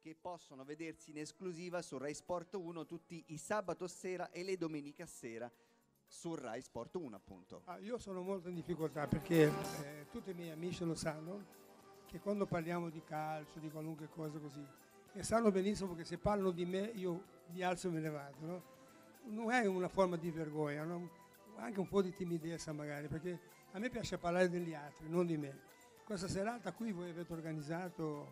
che possono vedersi in esclusiva su Rai Sport 1 tutti i sabato sera e le domenica sera su Rai Sport 1, appunto. Io sono molto in difficoltà perché tutti i miei amici lo sanno che quando parliamo di calcio, di qualunque cosa così, e sanno benissimo che se parlano di me io mi alzo e me ne vado, no? Non è una forma di vergogna, no? Anche un po' di timidezza magari, perché a me piace parlare degli altri, non di me. Questa serata qui voi avete organizzato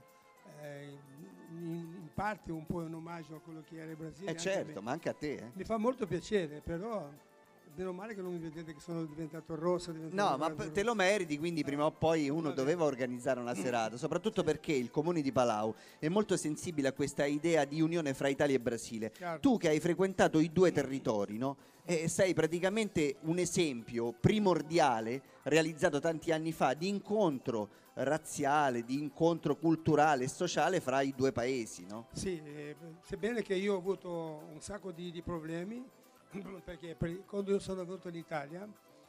in parte un po' un omaggio a quello che era il Brasile. Certo, ma anche a te. Mi fa molto piacere, però meno male che non mi vedete che sono diventato rosso. No, ma te lo meriti, quindi prima o poi uno doveva organizzare una serata, soprattutto perché il Comune di Palau è molto sensibile a questa idea di unione fra Italia e Brasile. Chiaro. Tu che hai frequentato i due territori, no? Sei praticamente un esempio primordiale realizzato tanti anni fa di incontro razziale, di incontro culturale e sociale fra i due paesi, no? Sì, sebbene che io ho avuto un sacco di problemi, perché quando io sono venuto in Italia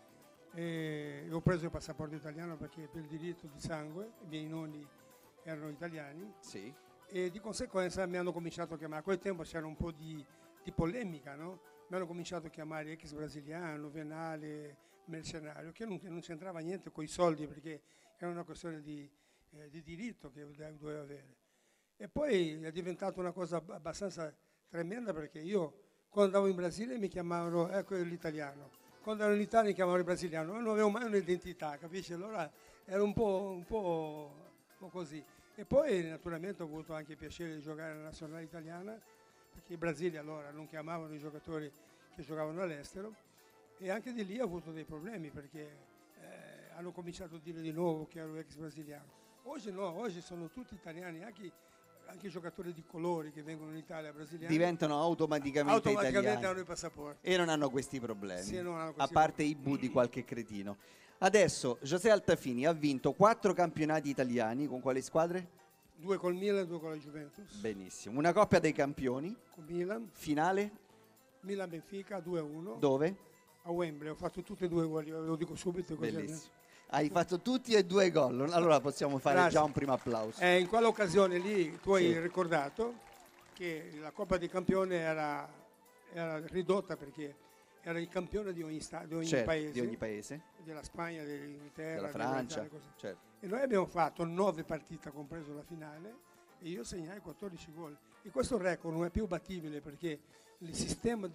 ho preso il passaporto italiano perché per il diritto di sangue i miei nonni erano italiani, sì. E di conseguenza mi hanno cominciato a chiamare. A quel tempo c'era un po' di polemica, no? Mi hanno cominciato a chiamare ex brasiliano, venale, mercenario, che non c'entrava niente con i soldi perché era una questione di diritto che dovevo avere. E poi è diventata una cosa abbastanza tremenda perché io quando andavo in Brasile mi chiamavano l'italiano, quando ero in Italia mi chiamavano il brasiliano, non avevo mai un'identità, capisci? Allora era un po' così. E poi naturalmente ho avuto anche il piacere di giocare nella nazionale italiana, perché in Brasile allora non chiamavano i giocatori che giocavano all'estero, e anche di lì ho avuto dei problemi perché hanno cominciato a dire di nuovo che ero ex brasiliano. Oggi no, oggi sono tutti italiani, anche i giocatori di colori che vengono in Italia brasiliani diventano automaticamente italiani hanno i passaporti e non hanno questi problemi, sì, a parte i bu di qualche cretino. Adesso José Altafini ha vinto 4 campionati italiani con quali squadre? 2 col Milan e 2 con la Juventus. Benissimo. Una Coppa dei Campioni con Milan, finale Milan-Benfica 2-1. Dove? A Wembley, ho fatto tutti e 2 gol, lo dico subito così. Bellissimo. Hai fatto tutti e 2 gol, allora possiamo fare Grazie. già un primo applauso. In quell'occasione lì tu hai Sì. ricordato che la Coppa di Campione era ridotta perché era il campione di ogni, Certo, di ogni paese, della Spagna, dell'Inghilterra, della Francia, così. certo. E noi abbiamo fatto 9 partite, compreso la finale, e io segnai 14 gol. E questo record non è più battibile perché il sistema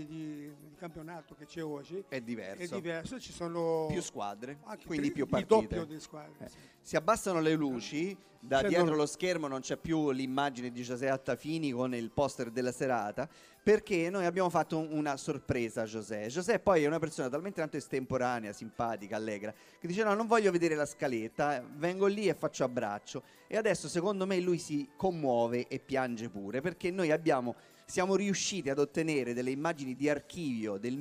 di campionato che c'è oggi È diverso, ci sono più squadre, anche quindi più il partite. doppio di squadre. Sì. Si abbassano le luci, da Cioè, dietro non- lo schermo non c'è più l'immagine di José Altafini con il poster della serata, perché noi abbiamo fatto una sorpresa a José. José poi è una persona talmente tanto estemporanea, simpatica, allegra, che dice no, non voglio vedere la scaletta, vengo lì e faccio abbraccio. E adesso secondo me lui si commuove e piange pure, perché noi siamo riusciti ad ottenere delle immagini di archivio del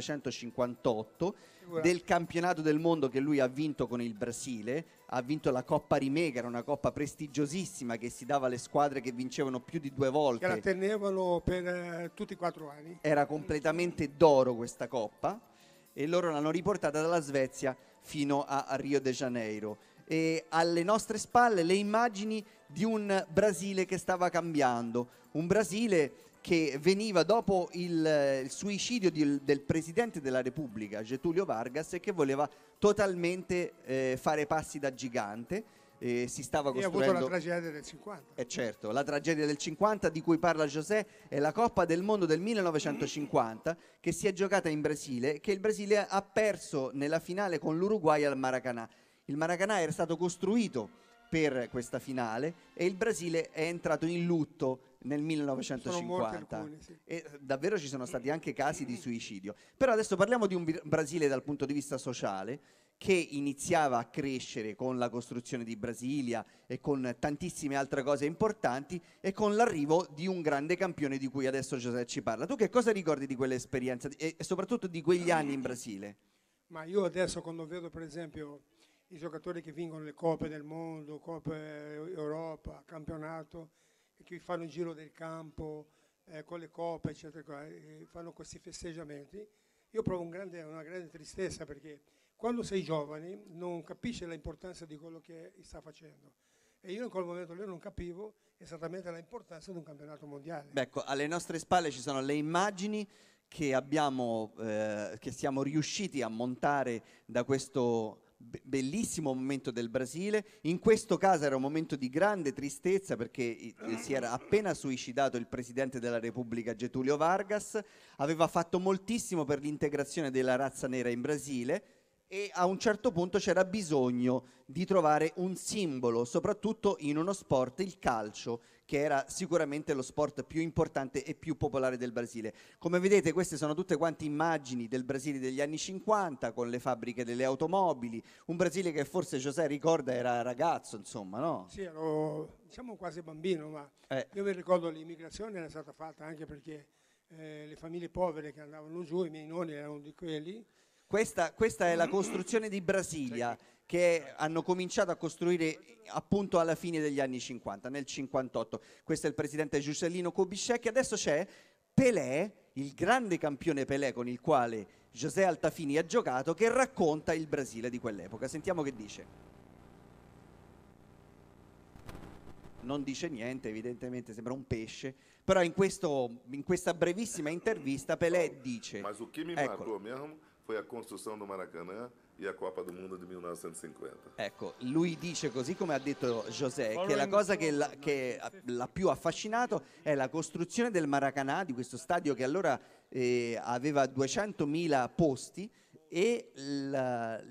1958 del campionato del mondo che lui ha vinto con il Brasile. Ha vinto la Coppa Rimé, che era una coppa prestigiosissima che si dava alle squadre che vincevano più di 2 volte. Che la tenevano per tutti i 4 anni. Era completamente d'oro questa coppa e loro l'hanno riportata dalla Svezia fino a Rio de Janeiro. E alle nostre spalle le immagini di un Brasile che stava cambiando, un Brasile che veniva dopo il suicidio del Presidente della Repubblica, Getúlio Vargas, e che voleva totalmente fare passi da gigante. Si stava E ha costruendo... avuto la tragedia del 50. certo, la tragedia del 50 di cui parla José è la Coppa del Mondo del 1950 che si è giocata in Brasile, che il Brasile ha perso nella finale con l'Uruguay al Maracanã. Il Maracanã era stato costruito per questa finale e il Brasile è entrato in lutto nel 1950. Alcuni, sì. E davvero ci sono stati anche casi di suicidio. Però adesso parliamo di un Brasile dal punto di vista sociale che iniziava a crescere con la costruzione di Brasilia e con tantissime altre cose importanti e con l'arrivo di un grande campione di cui adesso José ci parla. Tu che cosa ricordi di quell'esperienza e soprattutto di quegli anni in Brasile? Ma io adesso quando vedo per esempio i giocatori che vincono le Coppe del Mondo, Coppe Europa, campionato, e che fanno il giro del campo con le coppe, eccetera, e fanno questi festeggiamenti, io provo una grande tristezza perché quando sei giovane non capisci l'importanza di quello che sta facendo. E io in quel momento lì non capivo esattamente l'importanza di un campionato mondiale. Beh, ecco, alle nostre spalle ci sono le immagini che abbiamo, che siamo riusciti a montare da questo bellissimo momento del Brasile. In questo caso era un momento di grande tristezza perché si era appena suicidato il presidente della Repubblica Getúlio Vargas, aveva fatto moltissimo per l'integrazione della razza nera in Brasile e a un certo punto c'era bisogno di trovare un simbolo, soprattutto in uno sport, il calcio, che era sicuramente lo sport più importante e più popolare del Brasile. Come vedete, queste sono tutte quante immagini del Brasile degli anni 50, con le fabbriche delle automobili, un Brasile che forse José ricorda era ragazzo, insomma, no? Sì, ero diciamo quasi bambino, ma io mi ricordo l'immigrazione era stata fatta anche perché le famiglie povere che andavano giù, i miei nonni erano di quelli. Questa è la costruzione di Brasilia che hanno cominciato a costruire appunto alla fine degli anni 50, nel 58. Questo è il presidente Juscelino Kubitschek. Adesso c'è Pelé, il grande campione Pelé con il quale José Altafini ha giocato, che racconta il Brasile di quell'epoca. Sentiamo che dice. Non dice niente, evidentemente sembra un pesce, però in questa brevissima intervista Pelé dice... Mas o que me marcou mesmo foi a construção do Maracanã e a Copa do Mundo di 1950. Ecco, lui dice, così come ha detto José, che la cosa che l'ha più affascinato è la costruzione del Maracanã, di questo stadio che allora aveva 200.000 posti, e la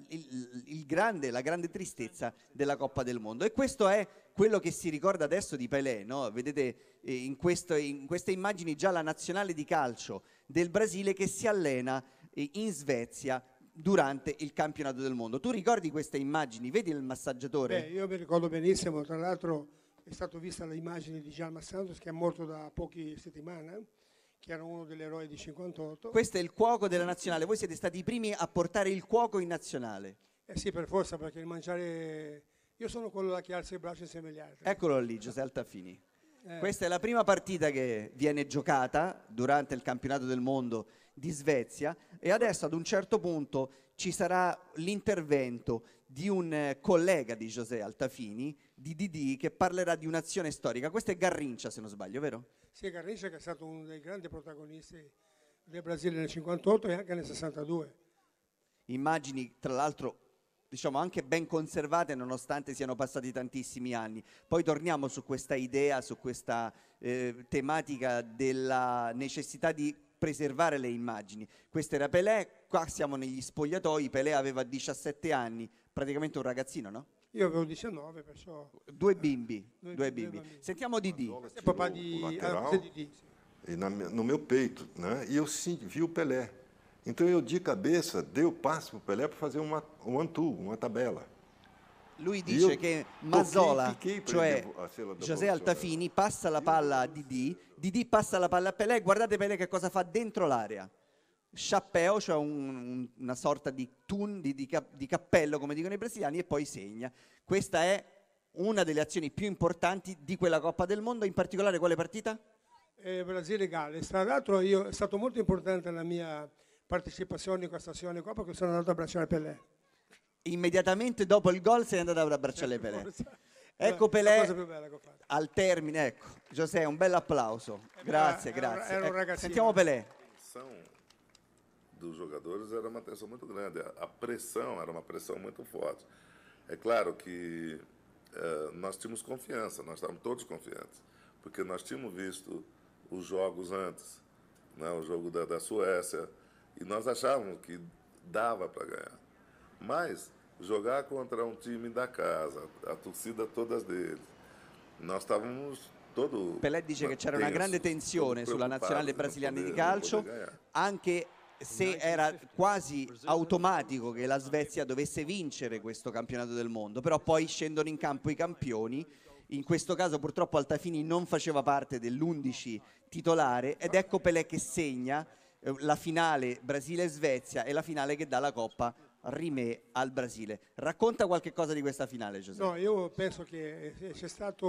grande tristezza della Coppa del Mondo. E questo è quello che si ricorda adesso di Pelé, no? Vedete in queste immagini già la nazionale di calcio del Brasile che si allena in Svezia durante il campionato del mondo. Tu ricordi queste immagini? Vedi il massaggiatore? Io mi ricordo benissimo, tra l'altro è stata vista l'immagine di Djalma Santos che è morto da poche settimane, che era uno degli eroi di 58. Questo è il cuoco della nazionale, voi siete stati i primi a portare il cuoco in nazionale. Sì, per forza, perché il mangiare... Io sono quello là che alza il braccio insieme agli altri. Eccolo lì, José Altafini. Questa è la prima partita che viene giocata durante il campionato del mondo di Svezia e adesso ad un certo punto ci sarà l'intervento di un collega di José Altafini, di Didi, che parlerà di un'azione storica. Questo è Garrincha, se non sbaglio, vero? Sì, Garrincha che è stato uno dei grandi protagonisti del Brasile nel 58 e anche nel 62. Immagini, tra l'altro, diciamo anche ben conservate nonostante siano passati tantissimi anni. Poi torniamo su questa idea, su questa tematica della necessità di preservare le immagini. Questo era Pelé, qua siamo negli spogliatoi, Pelé aveva 17 anni, praticamente un ragazzino, no? Io avevo 19, perciò... Due bimbi. Sentiamo Didi. Questo è papà di Didi. E no meu peito, né? E eu vi o Pelé. Então eu de cabeça dei o passo para o Pelé para fazer um one-two, uma tabela. Lui dice che Mazzola, cioè José Altafini, passa la palla a Didi, Didi passa la palla a Pelé, guardate Pelé che cosa fa dentro l'area. Chapéu, cioè una sorta di tun, di cappello, come dicono i brasiliani, e poi segna. Questa è una delle azioni più importanti di quella Coppa del Mondo, in particolare quale partita? Brasile-Galles. Tra l'altro è stato molto importante la mia partecipazione in questa azione qua perché sono andato a abbracciare Pelé. Immediatamente dopo il gol sei andato ad abbracciare Pelé. Ecco Pelé al termine, ecco. José, un bel applauso. Grazie, grazie. Ecco, sentiamo Pelé. A tensão dos jogadores era uma tensão muito grande. A pressão era uma pressão muito forte. É claro que nós tínhamos confiança, nós estávamos todos confiantes, porque nós tínhamos visto os jogos antes, né, o jogo da Suécia, e nós achávamos que dava para ganhar. Mas jogar contra um time da casa, a torcida todas deles, nós estávamos todo... Pelé dice che c'era una grande tensione sulla nazionale brasiliana di calcio, anche se era quasi automatico che la Svezia dovesse vincere questo campionato del mondo, però poi scendono in campo i campioni. In questo caso purtroppo Altafini non faceva parte dell'11 titolare ed ecco Pelé che segna la finale Brasile-Svezia e la finale che dà la Coppa Rimè al Brasile. Racconta qualche cosa di questa finale, Giuseppe. No, io penso che c'è stato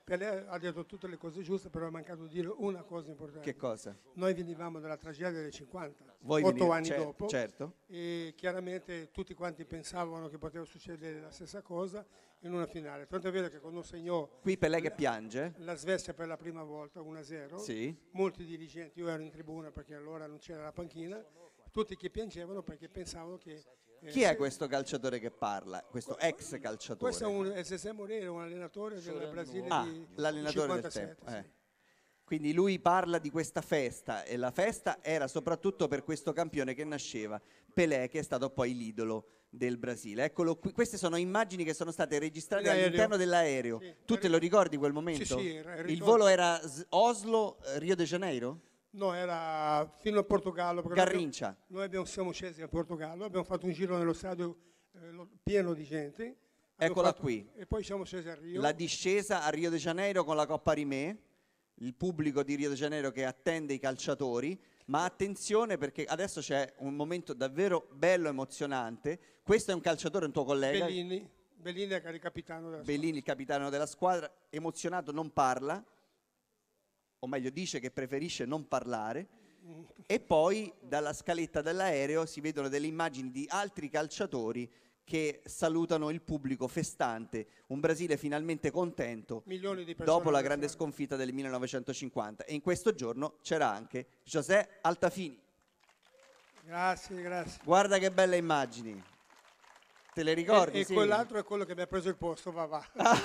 Pelé ha detto tutte le cose giuste, però è mancato di dire una cosa importante. Che cosa? Noi venivamo dalla tragedia del 50, Voi 8 anni cer- dopo, certo. e chiaramente tutti quanti pensavano che poteva succedere la stessa cosa in una finale. Tanto è vero che quando segnò Qui Pelé che piange. la Svezia per la prima volta 1-0, Sì. molti dirigenti, io ero in tribuna perché allora non c'era la panchina, tutti che piangevano perché pensavano che... Chi è questo calciatore che parla? Questo ex calciatore? Questo è Zezé Moreira, un allenatore del Brasile Ah, di l'allenatore del 57, tempo. sì. Quindi lui parla di questa festa e la festa era soprattutto per questo campione che nasceva, Pelé, che è stato poi l'idolo del Brasile. Eccolo qui, queste sono immagini che sono state registrate L'aereo. all'interno dell'aereo. Sì. Tu te lo ricordi quel momento? Sì, Il ricordo. volo era Oslo, Rio de Janeiro? No, era fino a Portogallo. perché Garrincia. siamo scesi a Portogallo, abbiamo fatto un giro nello stadio pieno di gente. Abbiamo Eccola fatto- qui. E poi siamo scesi a Rio. La discesa a Rio de Janeiro con la Coppa Rimè, il pubblico di Rio de Janeiro che attende i calciatori, ma attenzione perché adesso c'è un momento davvero bello, emozionante. Questo è un calciatore, un tuo collega, Bellini che era il capitano della Bellini, il capitano della squadra, emozionato non parla, o meglio dice che preferisce non parlare, e poi dalla scaletta dell'aereo si vedono delle immagini di altri calciatori che salutano il pubblico festante, un Brasile finalmente contento milioni di persone. dopo la nel grande stadio. sconfitta del 1950. E in questo giorno c'era anche José Altafini. Grazie. Guarda che belle immagini. Te le ricordi? E Sì. quell'altro è quello che mi ha preso il posto, va.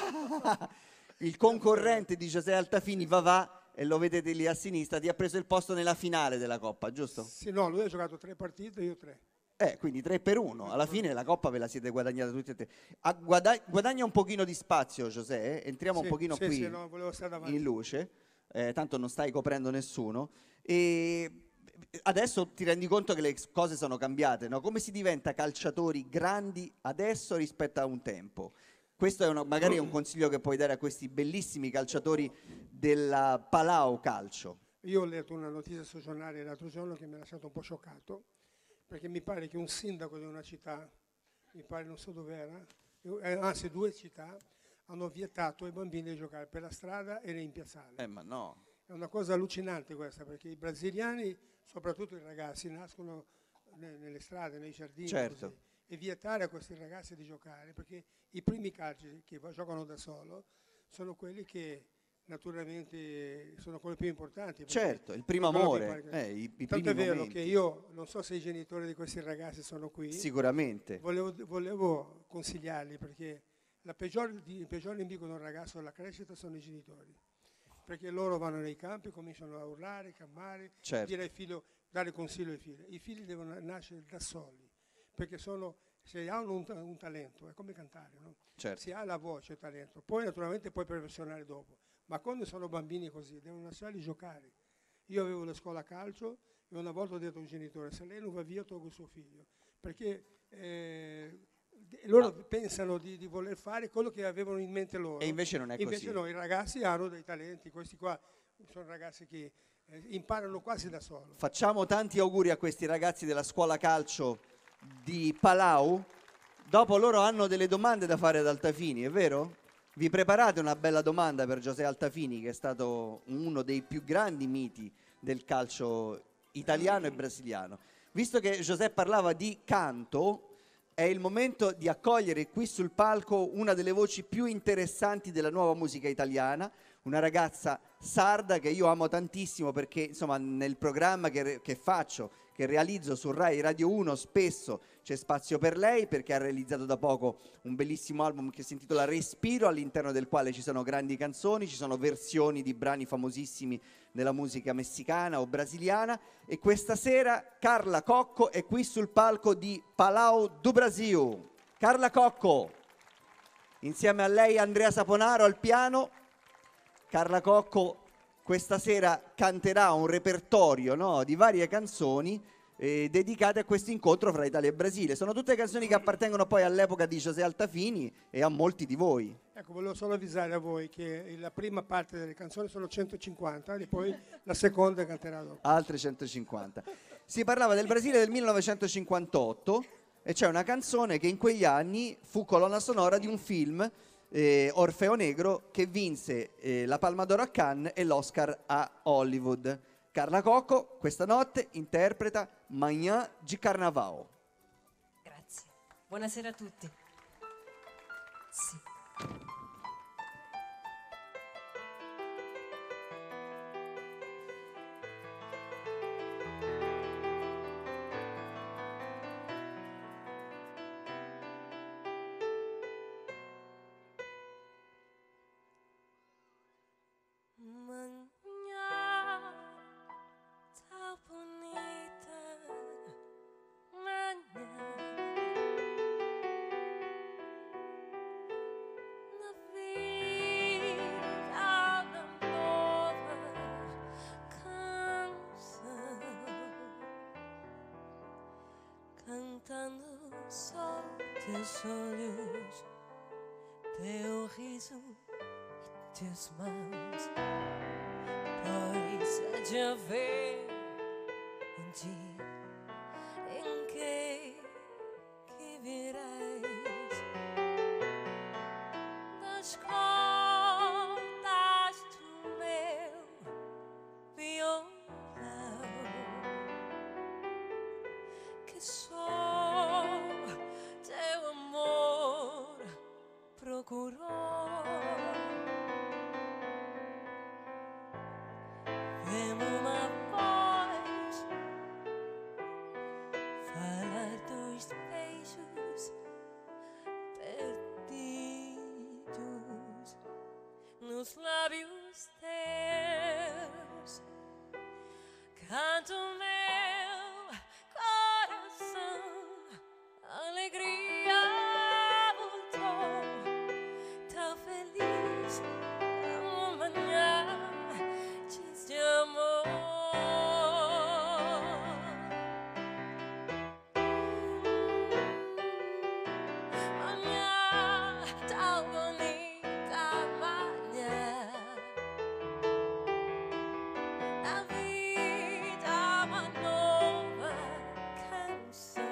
Il concorrente di José Altafini, Vavà, e lo vedete lì a sinistra, ti ha preso il posto nella finale della Coppa, giusto? Sì, no, lui ha giocato 3 partite, io 3. Quindi 3-1. Alla fine la Coppa ve la siete guadagnata tutti e tre. Guadagna un pochino di spazio, José. Entriamo un pochino qui Sì, no, volevo stare davanti. in luce. Tanto non stai coprendo nessuno. E adesso ti rendi conto che le cose sono cambiate, no? Come si diventa calciatori grandi adesso rispetto a un tempo? Questo è magari è un consiglio che puoi dare a questi bellissimi calciatori della Palau Calcio. Io ho letto una notizia sul giornale l'altro giorno che mi ha lasciato un po' scioccato, perché mi pare che un sindaco di una città, mi pare non so dove era, anzi 2 città, hanno vietato ai bambini di giocare per la strada e in piazzale. Ma no. È una cosa allucinante questa, perché i brasiliani, soprattutto i ragazzi, nascono nelle strade, nei giardini, Certo. così. E vietare a questi ragazzi di giocare, perché i primi calci che giocano da solo sono quelli che naturalmente sono quelli più importanti. perché Certo, il primo sono quelli amore, più- i Tanto primi è vero momenti. che io, non so se i genitori di questi ragazzi sono qui, Sicuramente. volevo consigliarli, perché il peggior nemico di un ragazzo alla crescita sono i genitori, perché loro vanno nei campi, cominciano a urlare, chiamare, Certo. dire ai figli, dare consiglio ai figli. I figli devono nascere da soli, perché se hanno un talento, è come cantare, no? Certo. Si ha la voce, il talento, poi naturalmente puoi perfezionare dopo, ma quando sono bambini così, devono lasciarli giocare. Io avevo la scuola calcio e una volta ho detto a un genitore, se lei non va via tolgo suo figlio, perché loro pensano di voler fare quello che avevano in mente loro. E invece non è Invece così. no, i ragazzi hanno dei talenti, questi qua sono ragazzi che imparano quasi da solo. Facciamo tanti auguri a questi ragazzi della scuola calcio di Palau. Dopo loro hanno delle domande da fare ad Altafini, è vero? Vi preparate una bella domanda per José Altafini, che è stato uno dei più grandi miti del calcio italiano e brasiliano. Visto che José parlava di canto, è il momento di accogliere qui sul palco una delle voci più interessanti della nuova musica italiana, una ragazza sarda che io amo tantissimo perché insomma nel programma che faccio, che realizzo su Rai Radio 1 spesso c'è spazio per lei, perché ha realizzato da poco un bellissimo album che si intitola Respiro, all'interno del quale ci sono grandi canzoni, ci sono versioni di brani famosissimi della musica messicana o brasiliana, e questa sera Carla Cocco è qui sul palco di Palau do Brasil. Carla Cocco, insieme a lei Andrea Saponaro al piano. Carla Cocco questa sera canterà un repertorio, no, di varie canzoni dedicate a questo incontro fra Italia e Brasile. Sono tutte canzoni che appartengono poi all'epoca di José Altafini e a molti di voi. Ecco, volevo solo avvisare a voi che la prima parte delle canzoni sono 150 e poi la seconda canterà dopo. Altre 150. Si parlava del Brasile del 1958 e c'è una canzone che in quegli anni fu colonna sonora di un film Orfeo Negro, che vinse la Palma d'Oro a Cannes e l'Oscar a Hollywood. Carla Cocco questa notte interpreta Manhã de Carnaval. Grazie. Buonasera a tutti. Sì. Manhã tão bonita, manhã na vida da nova canção, cantando só teus olhos, teu riso e teus mãos. Pois há de haver dia em que virás das cordas do meu violão, que só teu amor procurou. Dê-me uma voz, falar dos beijos perdidos nos lábios teus. Canto meu coração, alegria voltou, tão feliz amanhã. De amor, manhã tão bonita, manhã na vida uma nova canção,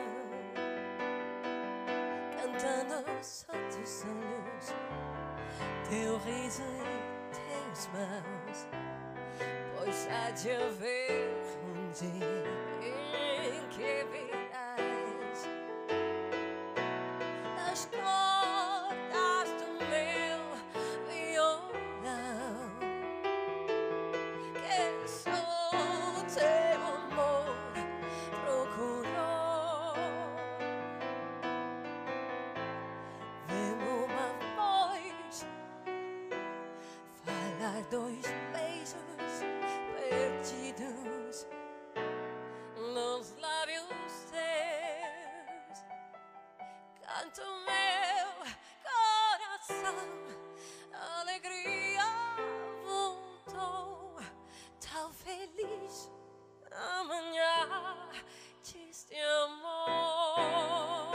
cantando só teus olhos, teu riso e teus mãos. Pois há de haver dia em que virás das cordas do meu violão, que só teu amor procurou. Dê-me uma voz, falar dois beijos perdidos nos lábios teus. Canto meu coração, alegria voltou, tão feliz amanhã deste amor.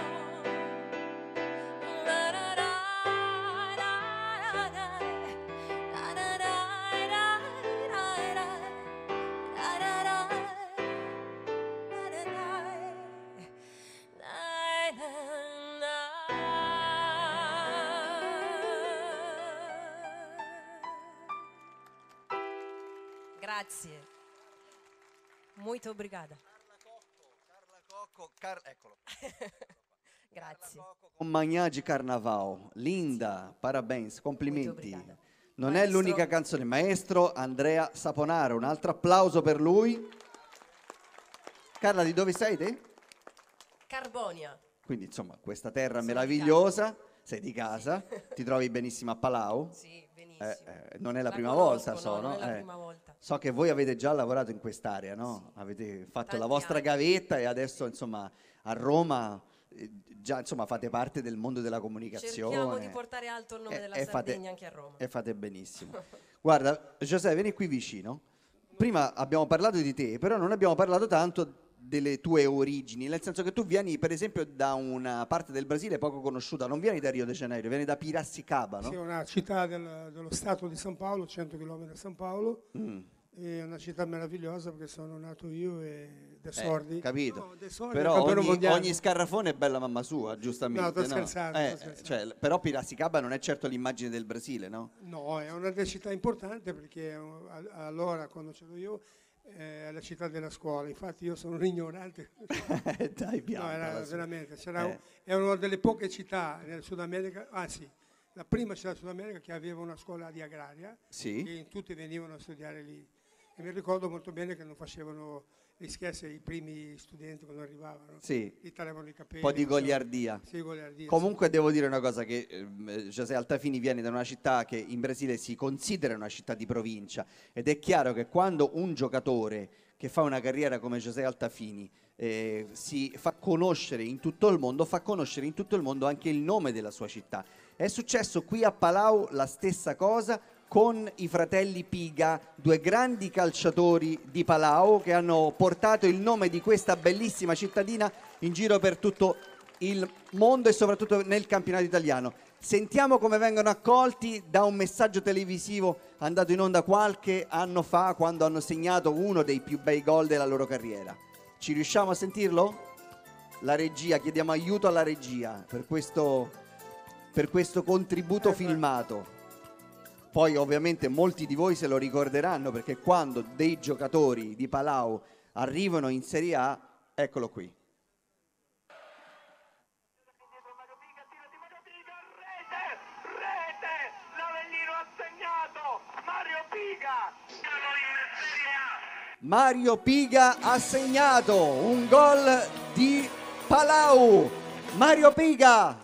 Grazie. Muito obrigada. Carla Cocco, eccolo. Grazie. Con Manhã de Carnaval. Linda, parabéns, complimenti. Molto obrigada. Non è Maestro. l'unica canzone. Maestro Andrea Saponara, un altro applauso per lui. Carla, di dove sei te? Carbonia. Quindi insomma questa terra Sono di meravigliosa, sei di casa, ti trovi benissimo a Palau. Sì, benissimo. Non è la prima conosco, volta, no, so, non no? è la prima volta. So che voi avete già lavorato in quest'area, no? Avete fatto Tanti la vostra anni. gavetta e adesso insomma a Roma già insomma fate parte del mondo della comunicazione. Cerchiamo di portare alto il nome della Sardegna anche a Roma. E fate benissimo. Guarda, Giuseppe, vieni qui vicino. Prima abbiamo parlato di te, però non abbiamo parlato tanto delle tue origini, nel senso che tu vieni per esempio da una parte del Brasile poco conosciuta, non vieni da Rio de Janeiro, vieni da Piracicaba, no? Sì, una città dello stato di San Paolo, 100 km da San Paolo, È una città meravigliosa perché sono nato io e De Sordi. Capito. No, De Sordi, Però campione ogni, mondiale. ogni scarrafone è bella mamma sua, giustamente. No, sto scherzando, sto scherzando. Cioè, però Piracicaba non è certo l'immagine del Brasile, no? No, è una delle città importanti perché allora, quando c'ero io, è la città della scuola. Infatti io sono un ignorante. Dai, No, pianta. era la sua. veramente. È una delle poche città nel Sud America, anzi, la prima città del Sud America che aveva una scuola di agraria. Sì. E tutti venivano a studiare lì. E mi ricordo molto bene che non facevano gli scherzi ai primi studenti quando arrivavano. Sì. Gli tagliavano i capelli. Un po' di facevano- goliardia. Sì, goliardia. Comunque devo dire una cosa, che José Altafini viene da una città che in Brasile si considera una città di provincia, ed è chiaro che quando un giocatore che fa una carriera come José Altafini si fa conoscere in tutto il mondo, fa conoscere in tutto il mondo anche il nome della sua città. È successo qui a Palau la stessa cosa con i fratelli Piga, due grandi calciatori di Palau che hanno portato il nome di questa bellissima cittadina in giro per tutto il mondo e soprattutto nel campionato italiano. Sentiamo come vengono accolti da un messaggio televisivo andato in onda qualche anno fa, quando hanno segnato uno dei più bei gol della loro carriera. Ci riusciamo a sentirlo? La regia, chiediamo aiuto alla regia per questo contributo filmato. Poi ovviamente molti di voi se lo ricorderanno, perché quando dei giocatori di Palau arrivano in Serie A, eccolo qui. Rete! L'Avellino ha segnato! Mario Piga! Mario Piga ha segnato un gol di Palau. Mario Piga!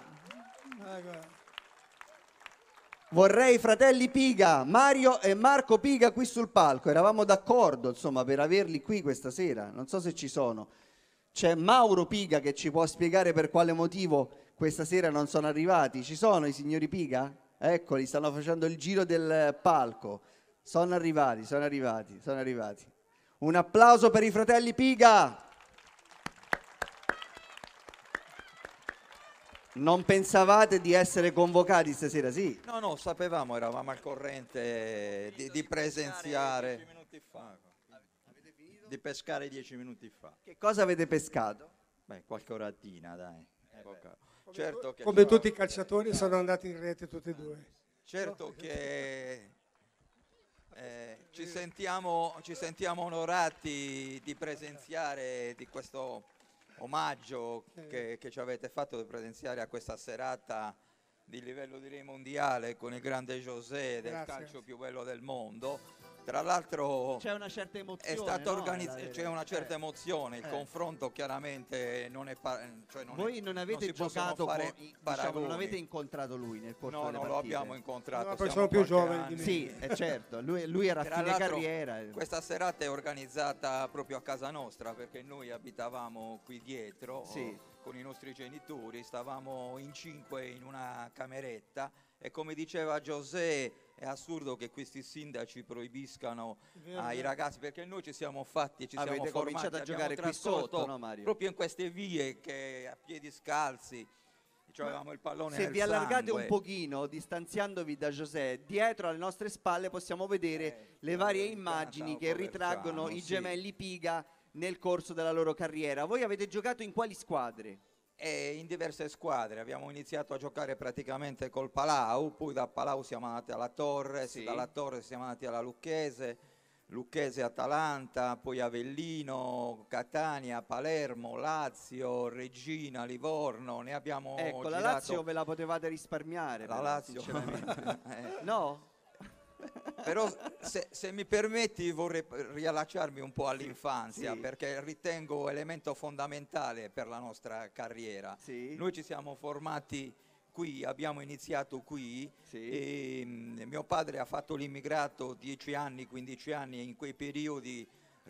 Vorrei fratelli Piga, Mario e Marco Piga qui sul palco. Eravamo d'accordo, insomma, per averli qui questa sera. Non so se ci sono. C'è Mauro Piga che ci può spiegare per quale motivo questa sera non sono arrivati. Ci sono i signori Piga? Eccoli, stanno facendo il giro del palco. Sono arrivati. Un applauso per i fratelli Piga. Non pensavate di essere convocati stasera, sì? No, sapevamo, eravamo al corrente di presenziare. 10 minuti fa. Di pescare 10 minuti fa. Che cosa avete pescato? Beh, qualche oratina, dai. Certo che Come tutti i calciatori sono andati in rete tutti e due. Certo che ci sentiamo onorati di presenziare di questo omaggio che ci avete fatto, di presenziare a questa serata di livello direi mondiale con il grande José del calcio più bello del mondo. Tra l'altro c'è una certa emozione, è stato no? c'è una certa emozione, il confronto chiaramente non è voi non avete si possono giocato fare diciamo, non avete incontrato lui nel corso delle no, partite? lo abbiamo incontrato. No, poi sono più giovani di me. Sì, certo, lui era a Tra fine l'altro, carriera. Questa serata è organizzata proprio a casa nostra, perché noi abitavamo qui dietro con i nostri genitori, stavamo in 5 in una cameretta e come diceva José è assurdo che questi sindaci proibiscano ai ragazzi, perché noi ci siamo fatti, Avete cominciato a giocare qui sotto, no Mario? Proprio in queste vie che a piedi scalzi. Avevamo il pallone se nel vi allargate sangue. un pochino, distanziandovi da José, dietro alle nostre spalle possiamo vedere le varie immagini che ritraggono i gemelli Piga nel corso della loro carriera. Voi avete giocato in quali squadre? In diverse squadre. Abbiamo iniziato a giocare praticamente col Palau, poi da Palau siamo andati alla Torres, dalla Torres siamo andati alla Lucchese Atalanta, poi Avellino, Catania, Palermo, Lazio, Regina, Livorno, ne abbiamo Ecco, girato. la Lazio ve la potevate risparmiare. La però, Lazio. sinceramente. No? Però se mi permetti vorrei riallacciarmi un po' all'infanzia, perché ritengo elemento fondamentale per la nostra carriera. Noi ci siamo formati qui, abbiamo iniziato qui e mio padre ha fatto l'immigrato 10 anni, 15 anni e in quei periodi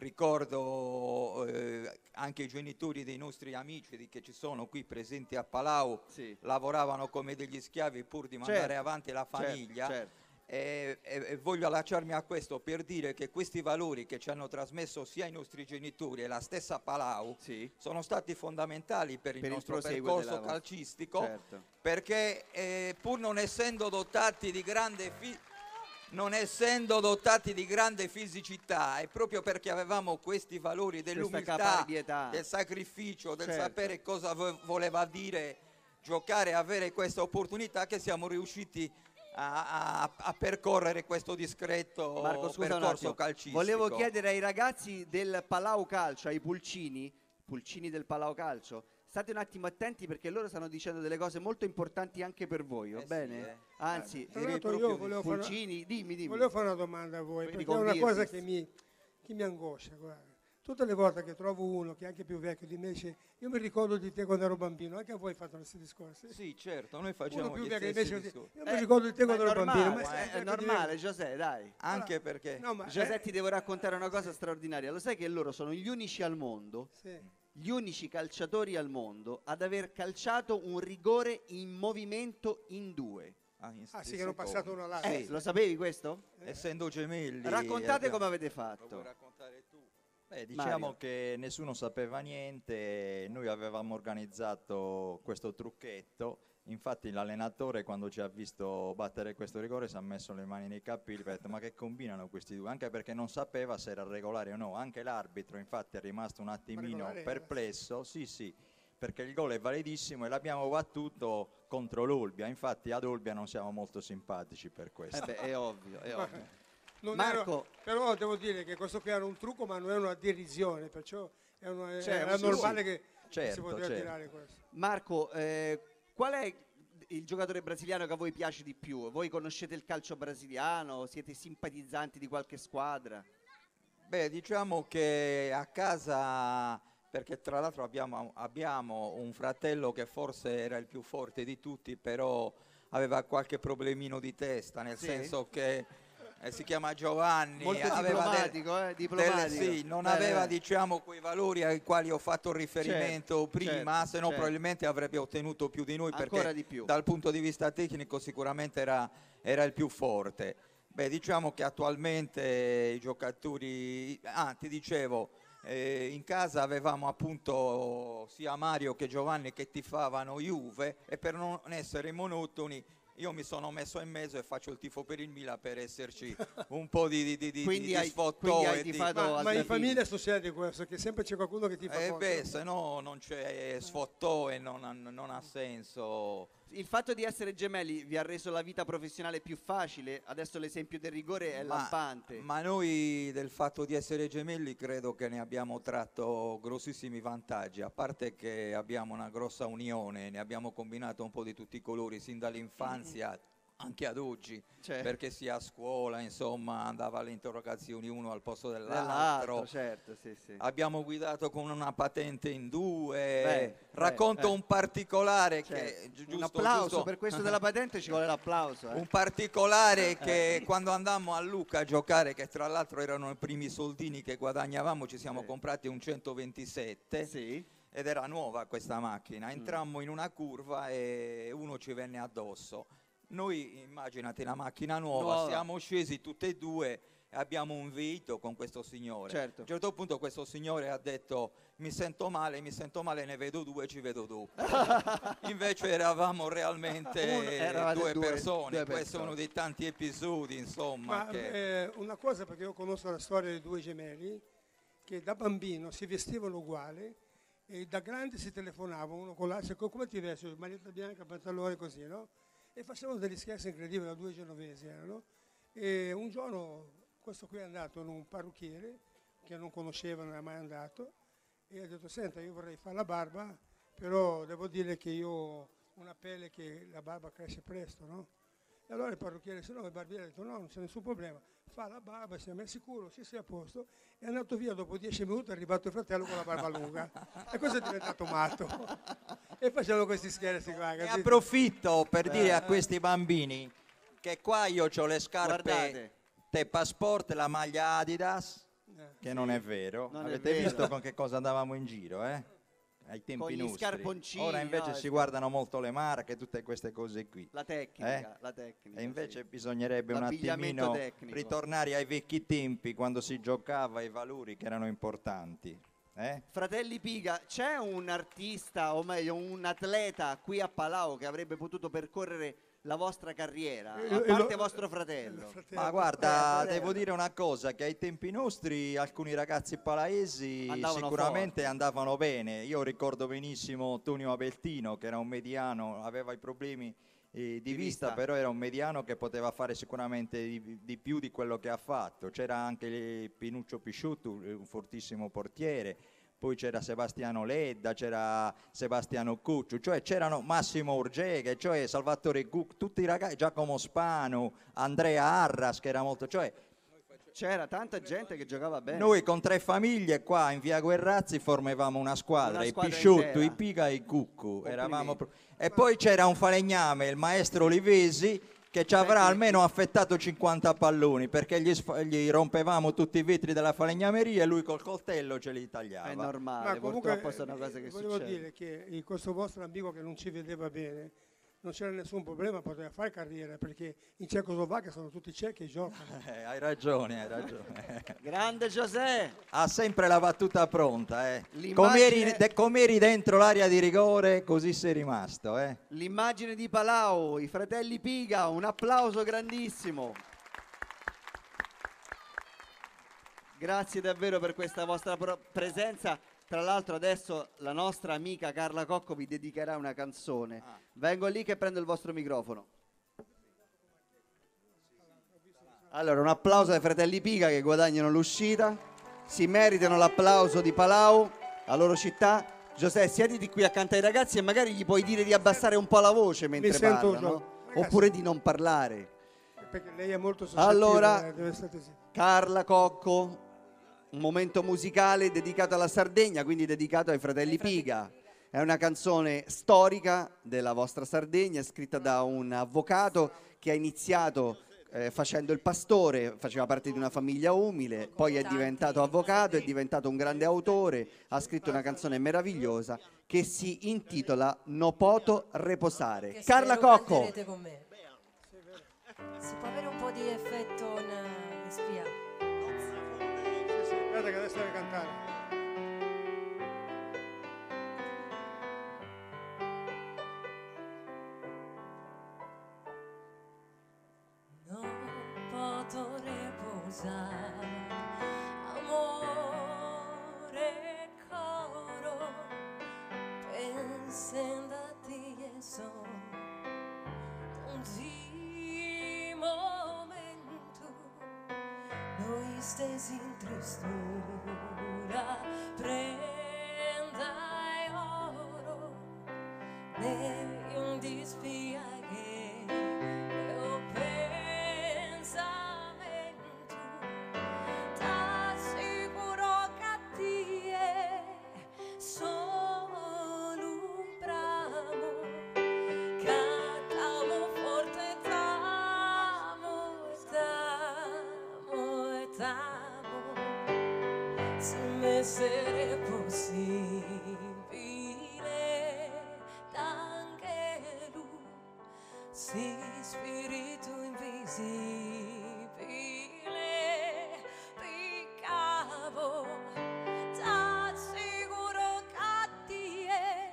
ricordo anche i genitori dei nostri amici che ci sono qui presenti a Palau lavoravano come degli schiavi pur di mandare avanti la famiglia. E voglio allacciarmi a questo per dire che questi valori che ci hanno trasmesso sia i nostri genitori e la stessa Palau sono stati fondamentali per il nostro percorso calcistico, perché pur non essendo dotati di grande non essendo dotati di grande fisicità, e proprio perché avevamo questi valori dell'umiltà, del sacrificio, del sapere cosa voleva dire giocare e avere questa opportunità, che siamo riusciti a percorrere questo discreto percorso calcistico. Volevo chiedere ai ragazzi del Palau Calcio, ai pulcini del Palau Calcio, state un attimo attenti perché loro stanno dicendo delle cose molto importanti anche per voi, va bene? Anzi, io volevo pulcini, dimmi. Volevo fare una domanda a voi, perché è una cosa che mi angoscia, guarda. Tutte le volte che trovo uno che è anche più vecchio di me dice: io mi ricordo di te quando ero bambino, anche a voi fate questi discorsi. Sì, certo, noi facciamo più gli vecchio stessi invece discorsi. io mi ricordo di te quando ero bambino. È normale, Giuseppe, dai. Anche perché Giuseppe, ti devo raccontare una cosa straordinaria. Lo sai che loro sono gli unici al mondo, gli unici calciatori al mondo ad aver calciato un rigore in movimento in due. Sì, che hanno passato uno all'altro. Lo sapevi questo? Essendo gemelli. Raccontate come avete fatto. Lo vuoi raccontare tu? Diciamo Mario. che nessuno sapeva niente, noi avevamo organizzato questo trucchetto, infatti l'allenatore quando ci ha visto battere questo rigore si è messo le mani nei capelli e ha detto: ma che combinano questi due? Anche perché non sapeva se era regolare o no, anche l'arbitro infatti è rimasto un attimino perplesso, sì, perché il gol è validissimo e l'abbiamo battuto contro l'Olbia, infatti ad Olbia non siamo molto simpatici per questo. È ovvio, è ovvio. Marco. Però devo dire che questo qui era un trucco, ma non è una derisione, perciò è normale che si poteva tirare questo. Marco, qual è il giocatore brasiliano che a voi piace di più? Voi conoscete il calcio brasiliano? Siete simpatizzanti di qualche squadra? Diciamo che a casa, perché tra l'altro abbiamo un fratello che forse era il più forte di tutti, però aveva qualche problemino di testa, nel senso che si chiama Giovanni, molto aveva diplomatico. Non aveva diciamo quei valori ai quali ho fatto riferimento prima, se no probabilmente avrebbe ottenuto più di noi, ancora perché di più. Dal punto di vista tecnico sicuramente era il più forte. Diciamo che attualmente i giocatori, ti dicevo, in casa avevamo appunto sia Mario che Giovanni che tifavano Juve, e per non essere monotoni io mi sono messo in mezzo e faccio il tifo per il Milan per esserci un po' di sfottò. Ma in famiglia succede questo, che sempre c'è qualcuno che tifa contro. Se no non c'è sfottò e non ha senso. Il fatto di essere gemelli vi ha reso la vita professionale più facile? Adesso l'esempio del rigore è lampante. Ma noi del fatto di essere gemelli credo che ne abbiamo tratto grossissimi vantaggi, a parte che abbiamo una grossa unione, ne abbiamo combinato un po' di tutti i colori sin dall'infanzia anche ad oggi, perché sia a scuola insomma andava alle interrogazioni uno al posto dell'altro, certo, sì. Abbiamo guidato con una patente in due. Racconto un particolare che un applauso per questo della patente, ci vuole l'applauso. Un particolare che quando andammo a Lucca a giocare, che tra l'altro erano i primi soldini che guadagnavamo, ci siamo comprati un 127 ed era nuova questa macchina. Entrammo in una curva e uno ci venne addosso. Noi, immaginati, la macchina nuova, siamo scesi tutti e due e abbiamo inveito con questo signore. A un certo punto questo signore ha detto: mi sento male, ne vedo due, ci vedo dopo. Invece eravamo realmente due persone. Questo è uno dei tanti episodi, insomma. Una cosa, perché io conosco la storia dei due gemelli, che da bambino si vestivano uguali e da grandi si telefonavano uno con l'altro: come ti vesti? Maglietta bianca, pantalone, così, no? E facevano degli scherzi incredibili, da due genovesi erano. E un giorno questo qui è andato in un parrucchiere che non conosceva, non era mai andato, e ha detto: senta, io vorrei fare la barba, però devo dire che io ho una pelle che la barba cresce presto, no? E allora il parrucchiere, se no, il barbiere ha detto: no, non c'è nessun problema, fa la barba, siamo sicuro, sì, a posto. È andato via, dopo 10 minuti è arrivato il fratello con la barba lunga e questo è diventato matto. E facevano questi scherzi qua. Ne approfitto per dire a questi bambini che qua io ho le scarpe Teppasport, la maglia Adidas, che non è vero. Avete visto con che cosa andavamo in giro, ai tempi con gli nostri. Scarponcini. Ora invece si guardano molto le marche, tutte queste cose qui. La tecnica. E invece bisognerebbe un attimino ritornare ai vecchi tempi, quando si giocava, ai valori che erano importanti. Fratelli Piga, c'è un artista, o meglio un atleta qui a Palau che avrebbe potuto percorrere la vostra carriera, a parte vostro fratello? Ma guarda, devo dire una cosa, che ai tempi nostri alcuni ragazzi palaesi sicuramente andavano bene. Io ricordo benissimo Tonio Abeltino, che era un mediano, aveva i problemi di vista, però era un mediano che poteva fare sicuramente di più di quello che ha fatto. C'era anche Pinuccio Pisciotto, un fortissimo portiere. Poi c'era Sebastiano Ledda, c'era Sebastiano Cucciu, cioè c'erano Massimo Urgeghe, cioè Salvatore Guc, tutti i ragazzi, Giacomo Spanu, Andrea Arras, che era molto... Cioè, c'era tanta gente che giocava bene. Noi con 3 famiglie qua in via Guerrazzi formavamo una squadra i Pisciotto, intera. I Piga e i Cuccu. E poi c'era un falegname, il maestro Olivesi, che ci avrà almeno affettato 50 palloni, perché gli rompevamo tutti i vetri della falegnameria e lui col coltello ce li tagliava. È normale, ma comunque, purtroppo sono cose che volevo succedono. dire che in questo vostro amico che non ci vedeva bene non c'era nessun problema, poteva fare carriera, perché in Cecoslovacchia sono tutti cechi e giocano. Hai ragione. Grande José! Ha sempre la battuta pronta. Come eri dentro l'area di rigore, così sei rimasto. L'immagine di Palau, i fratelli Piga, un applauso grandissimo. Grazie davvero per questa vostra presenza. Tra l'altro adesso la nostra amica Carla Cocco vi dedicherà una canzone. Vengo lì che prendo il vostro microfono. Allora, un applauso ai fratelli Piga che guadagnano l'uscita. Si meritano l'applauso di Palau, la loro città. Giuseppe, siediti qui accanto ai ragazzi e magari gli puoi dire di abbassare un po' la voce mentre parlano, oppure di non parlare. Perché lei è molto suscettibile. Allora, Carla Cocco, un momento musicale dedicato alla Sardegna, quindi dedicato ai fratelli Piga. È una canzone storica della vostra Sardegna, scritta da un avvocato che ha iniziato facendo il pastore, faceva parte di una famiglia umile, poi è diventato avvocato, è diventato un grande autore, ha scritto una canzone meravigliosa che si intitola No poto reposare. Che Carla Cocco! Con me. Si può avere un po' di effetto in spia. Guarda che adesso deve cantare. Non posso reposare, amore coro, pensando a te e so, un momento, noi stessi in tristura, prendai oro, ne un dispiacere. Essere possibile d'angelo, sì, spirito invisibile, piccavo, t'assicuro che ti è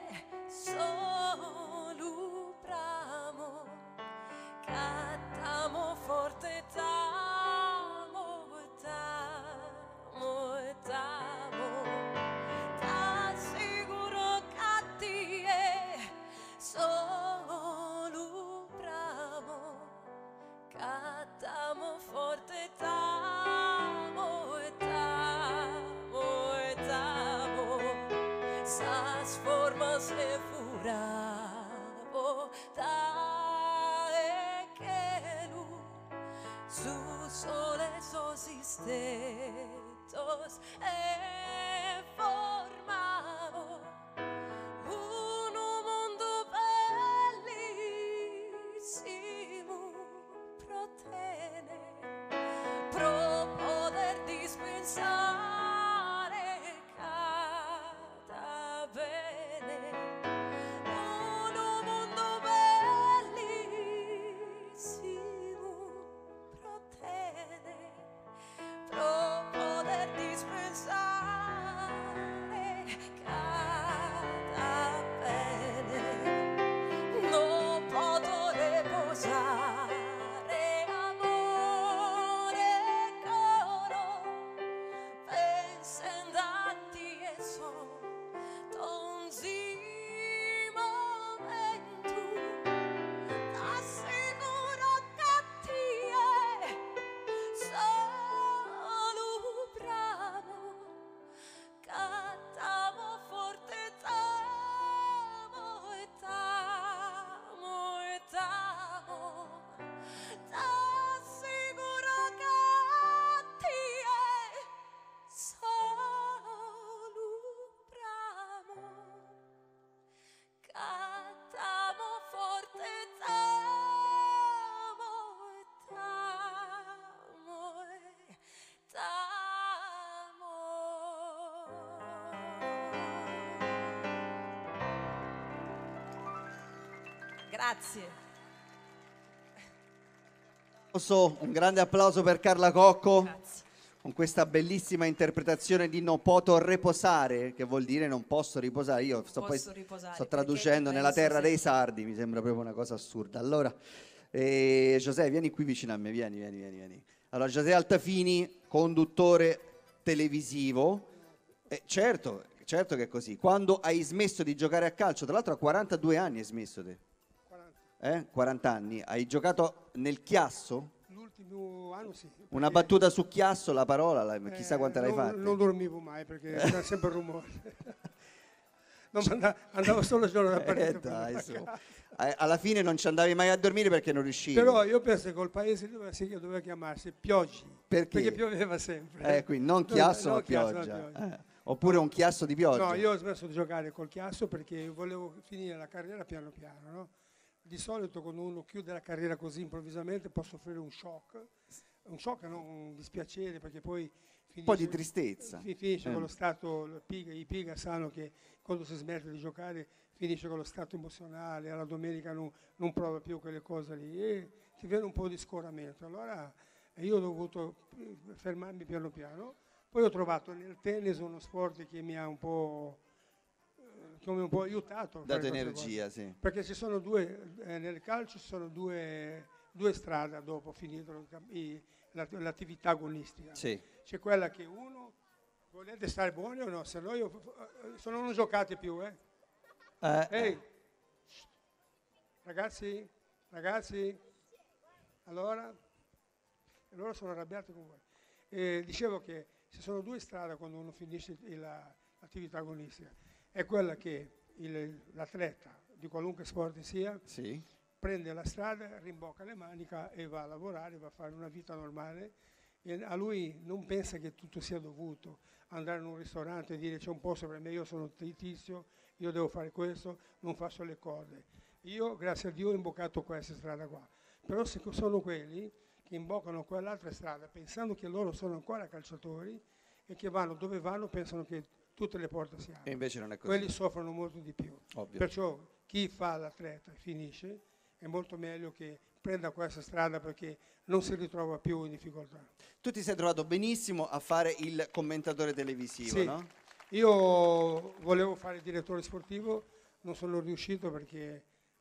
solo bramo, catamo forte se furavo da e che lui su sole sosistetos e formavo un mondo bellissimo protene pro poter dispensare cada bene un mondo bellissimo protene pro poter dispensare Grazie. Un grande applauso per Carla Cocco. Grazie. Con questa bellissima interpretazione di No poto reposare, che vuol dire non posso riposare. Io sto traducendo nella terra dei sardi, mi sembra proprio una cosa assurda. Allora, José, vieni qui vicino a me, vieni. Allora, José Altafini, conduttore televisivo, certo che è così. Quando hai smesso di giocare a calcio, tra l'altro a 42 anni hai smesso te. 40 anni, hai giocato nel Chiasso? L'ultimo anno sì. Una battuta su Chiasso, la parola, chissà quante l'hai fatta. Non dormivo mai perché era sempre rumore. Andavo solo il giorno da partita. Alla fine non ci andavi mai a dormire perché non riuscivi. Però io penso che col paese doveva chiamarsi Pioggi. Perché pioveva sempre. Quindi non Chiasso, ma pioggia. Oppure un chiasso di pioggia. No, io ho smesso di giocare col Chiasso perché volevo finire la carriera piano piano, no? Di solito quando uno chiude la carriera così improvvisamente può soffrire un shock e non un dispiacere, perché poi finisce, un po' di tristezza. Finisce con lo stato, i piga sanno che quando si smette di giocare finisce con lo stato emozionale, alla domenica non prova più quelle cose lì e ti viene un po' di scoramento. Allora io ho dovuto fermarmi piano piano, poi ho trovato nel tennis uno sport che mi ha un po' aiutato. Dato energia, sì. Perché ci sono nel calcio ci sono due strade dopo finito l'attività agonistica. Sì. C'è quella che volete stare buoni o no? Se no non giocate più, Ehi, ragazzi, allora loro sono arrabbiati con voi. Dicevo che ci sono due strade quando uno finisce l'attività agonistica. È quella che l'atleta di qualunque sport sia, sì, prende la strada, rimbocca le maniche e va a lavorare, va a fare una vita normale. E a lui non pensa che tutto sia dovuto. Andare in un ristorante e dire c'è un posto per me, io sono tizio, io devo fare questo, non faccio le cose. Io, grazie a Dio, ho imboccato questa strada qua. Però se sono quelli che imboccano quell'altra strada pensando che loro sono ancora calciatori e che vanno dove vanno pensano che tutte le porte si aprono. E invece non è così. Quelli soffrono molto di più. Ovvio. Perciò chi fa l'atleta e finisce è molto meglio che prenda questa strada perché non si ritrova più in difficoltà. Tu ti sei trovato benissimo a fare il commentatore televisivo, sì. No? Io volevo fare il direttore sportivo, non sono riuscito perché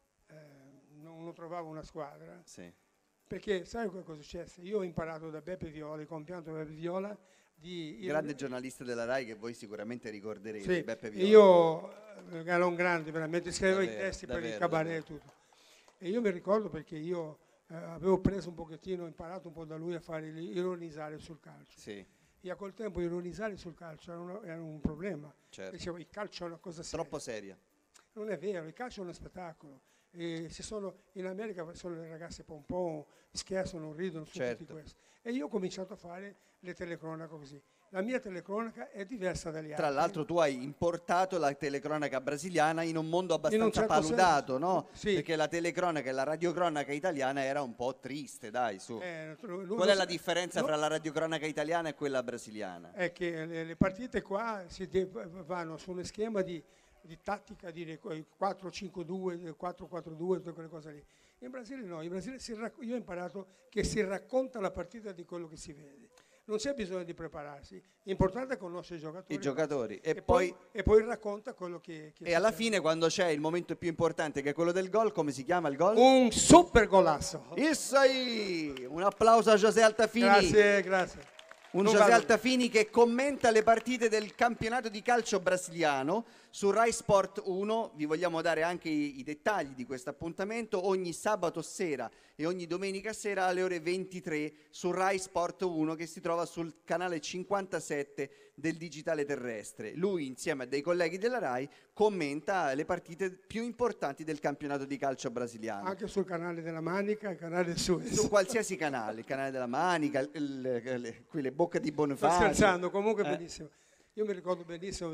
non trovavo una squadra. Sì. Perché sai cosa è successo? Io ho imparato da Beppe Viola, il compianto Beppe Viola, grande giornalista della RAI che voi sicuramente ricorderete, sì, Beppe Viola. Io era un grande, veramente, scriveva i testi per il cabaret e tutto. E io mi ricordo perché io avevo preso un pochettino, ho imparato un po' da lui a fare ironizzare sul calcio. Sì. E a quel tempo ironizzare sul calcio era un problema. Certo. Dicevo, il calcio è una cosa seria. Troppo seria. Non è vero, il calcio è uno spettacolo. E in America sono le ragazze pompon, scherzano, ridono su certo. tutti questi. E io ho cominciato a fare le telecronache così. La mia telecronaca è diversa dagli altri. Tra l'altro tu hai importato la telecronaca brasiliana in un mondo abbastanza certo paludato, senso. no? Sì. Perché la telecronaca e la radiocronaca italiana era un po' triste, dai, su. Qual è la differenza fra la radiocronaca italiana e quella brasiliana? È che le partite qua vanno su uno schema di tattica, di 4-5-2, 4-4-2, tutte quelle cose lì. In Brasile no, in Brasile io ho imparato che si racconta la partita di quello che si vede. Non c'è bisogno di prepararsi, l'importante è conoscere i giocatori. E poi racconta quello che e alla fine, quando c'è il momento più importante, che è quello del gol, come si chiama il gol? Un super golasso. Isso aí! Un applauso a José Altafini. Grazie. José Altafini che commenta le partite del campionato di calcio brasiliano su Rai Sport 1. Vi vogliamo dare anche i dettagli di questo appuntamento ogni sabato sera e ogni domenica sera alle ore 23 su Rai Sport 1, che si trova sul canale 57 del digitale terrestre. Lui, insieme a dei colleghi della Rai, commenta le partite più importanti del campionato di calcio brasiliano. Anche sul canale della Manica, il canale del Suez. Su qualsiasi canale, il canale della Manica, le bocche di Bonifacio. Sto scherzando, comunque benissimo. Io mi ricordo benissimo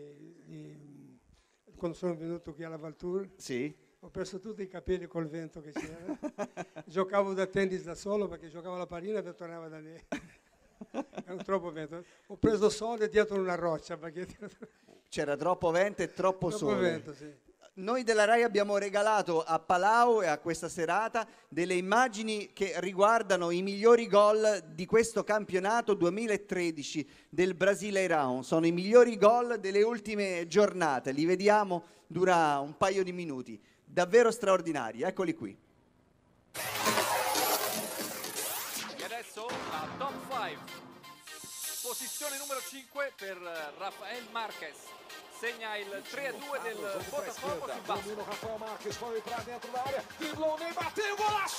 quando sono venuto qui alla Valtour. Sì. Ho perso tutti i capelli col vento che c'era. Giocavo da tennis da solo perché giocavo la pallina e tornava da me. Era troppo vento. Ho preso sole dietro una roccia perché c'era troppo vento e troppo sole. Vento, sì. Noi della RAI abbiamo regalato a Palau e a questa serata delle immagini che riguardano i migliori gol di questo campionato 2013 del Brasileirão. Sono i migliori gol delle ultime giornate, li vediamo, dura un paio di minuti. Davvero straordinari, eccoli qui. E adesso la top 5. Posizione numero 5 per Rafael Marquez. Segna il 3-2 del Botafogo sul Vasco. Rafael Marques foi pra dentro da área, driblou, nem bateu, golaço!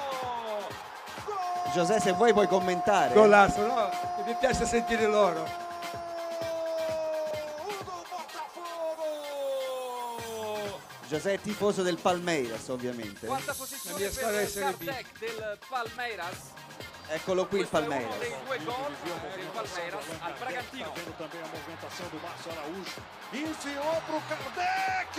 José, se vuoi puoi commentare. Golasso, no? Mi piace sentire loro. José è tifoso del Palmeiras, ovviamente. Quarta posizione per Kartek del Palmeiras. Eccolo qui il Palmeiras. Dei 2 gol del Palmeiras al Bragantino. Também a movimentação do Márcio Araújo. Enfiou pro Kardec!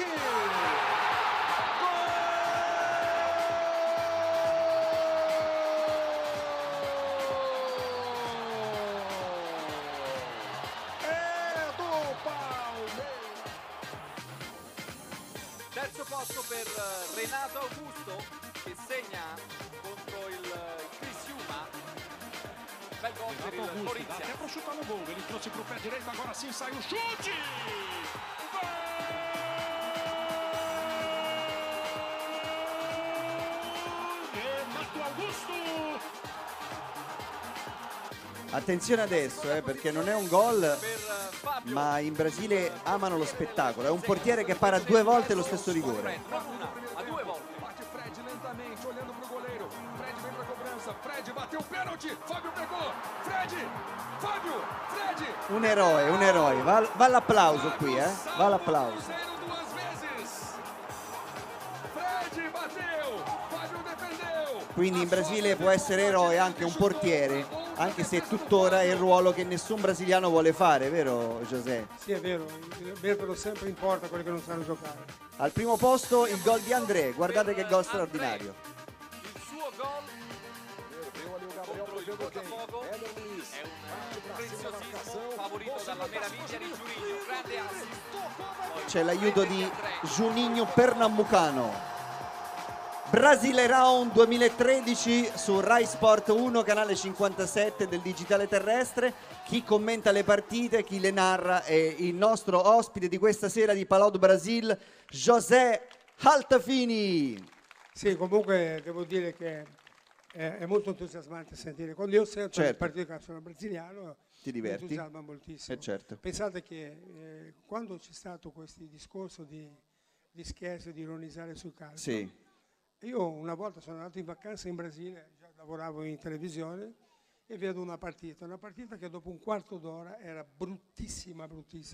Terzo posto per Renato Augusto che segna contro il Criciúma. Bel gol per il Corinthians. Até para chutar no gol, ele trouxe pro pé direito, agora sim sai o chute! Gol! Renato Augusto! Attenzione adesso, perché non è un gol, ma in Brasile amano lo spettacolo. È un portiere che para 2 volte lo stesso rigore. A 2 volte. Bate Fred lentamente, olhando pro goleiro. Fred vem pra cobrança. Fred bateu o pênalti. Fábio pegou. Fred! Fábio! Fred! Un eroe. Va l'applauso qui, Va l'applauso. Duas vezes. Fred bateu. Fábio defendeu. Quindi in Brasile può essere eroe anche un portiere, anche se tuttora è il ruolo che nessun brasiliano vuole fare, vero José? Sì, è vero, mettono sempre in porta quelli che non sanno giocare. Al primo posto il gol di André, guardate che gol straordinario. Il suo gol contro il Botafogo è un preziosismo favorito dalla meraviglia di Juninho, grande assist. C'è l'aiuto di Juninho Pernambucano. Brasileirão 2013 su Rai Sport 1, canale 57 del digitale terrestre. Chi commenta le partite, chi le narra è il nostro ospite di questa sera di Palau do Brasil, José Altafini. Sì, comunque devo dire che è molto entusiasmante sentire. Quando io sento le partite che sono brasiliano, ti diverti? Mi entusiasma moltissimo. Certo. Pensate che quando c'è stato questo discorso di scherzo, di ironizzare sul calcio, sì. Io una volta sono andato in vacanza in Brasile, già lavoravo in televisione, e vedo una partita che dopo un quarto d'ora era bruttissima,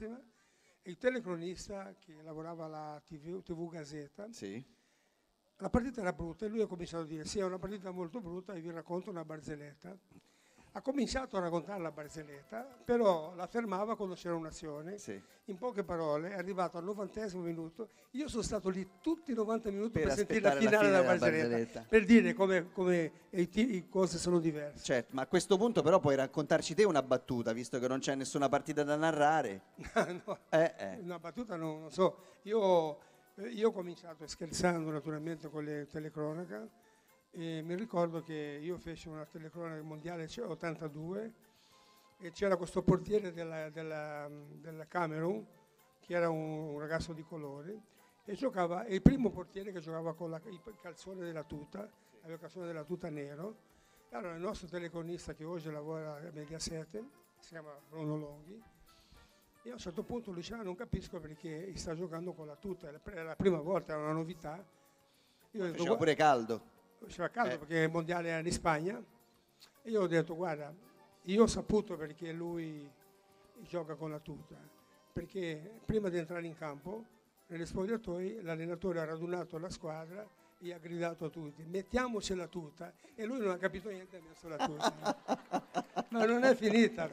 e il telecronista che lavorava alla TV Gazeta, sì. La partita era brutta e lui ha cominciato a dire sì, è una partita molto brutta e vi racconto una barzelletta. Ha cominciato a raccontare la barzelletta, però la fermava quando c'era un'azione. Sì. In poche parole, è arrivato al 90° minuto. Io sono stato lì tutti i 90 minuti per sentire la finale della barzelletta, per dire come le cose sono diverse. Certo, ma a questo punto però puoi raccontarci te una battuta, visto che non c'è nessuna partita da narrare. No, una battuta non so. Io ho cominciato scherzando naturalmente con le telecronache. E mi ricordo che io feci una telecronaca mondiale 82 e c'era questo portiere della Camerun che era un ragazzo di colore e giocava, è il primo portiere che giocava con il calzone della tuta, aveva il calzone della tuta nero. E allora il nostro telecronista che oggi lavora a Mediaset, si chiama Bruno Longhi, e a un certo punto lui diceva non capisco perché sta giocando con la tuta, è la prima volta, era una novità. Faceva pure caldo. Faceva caldo perché il mondiale era in Spagna e io ho detto guarda, io ho saputo perché lui gioca con la tuta, perché prima di entrare in campo negli spogliatoi l'allenatore ha radunato la squadra e ha gridato a tutti mettiamoci la tuta e lui non ha capito niente e ha messo la tuta. Ma non è finita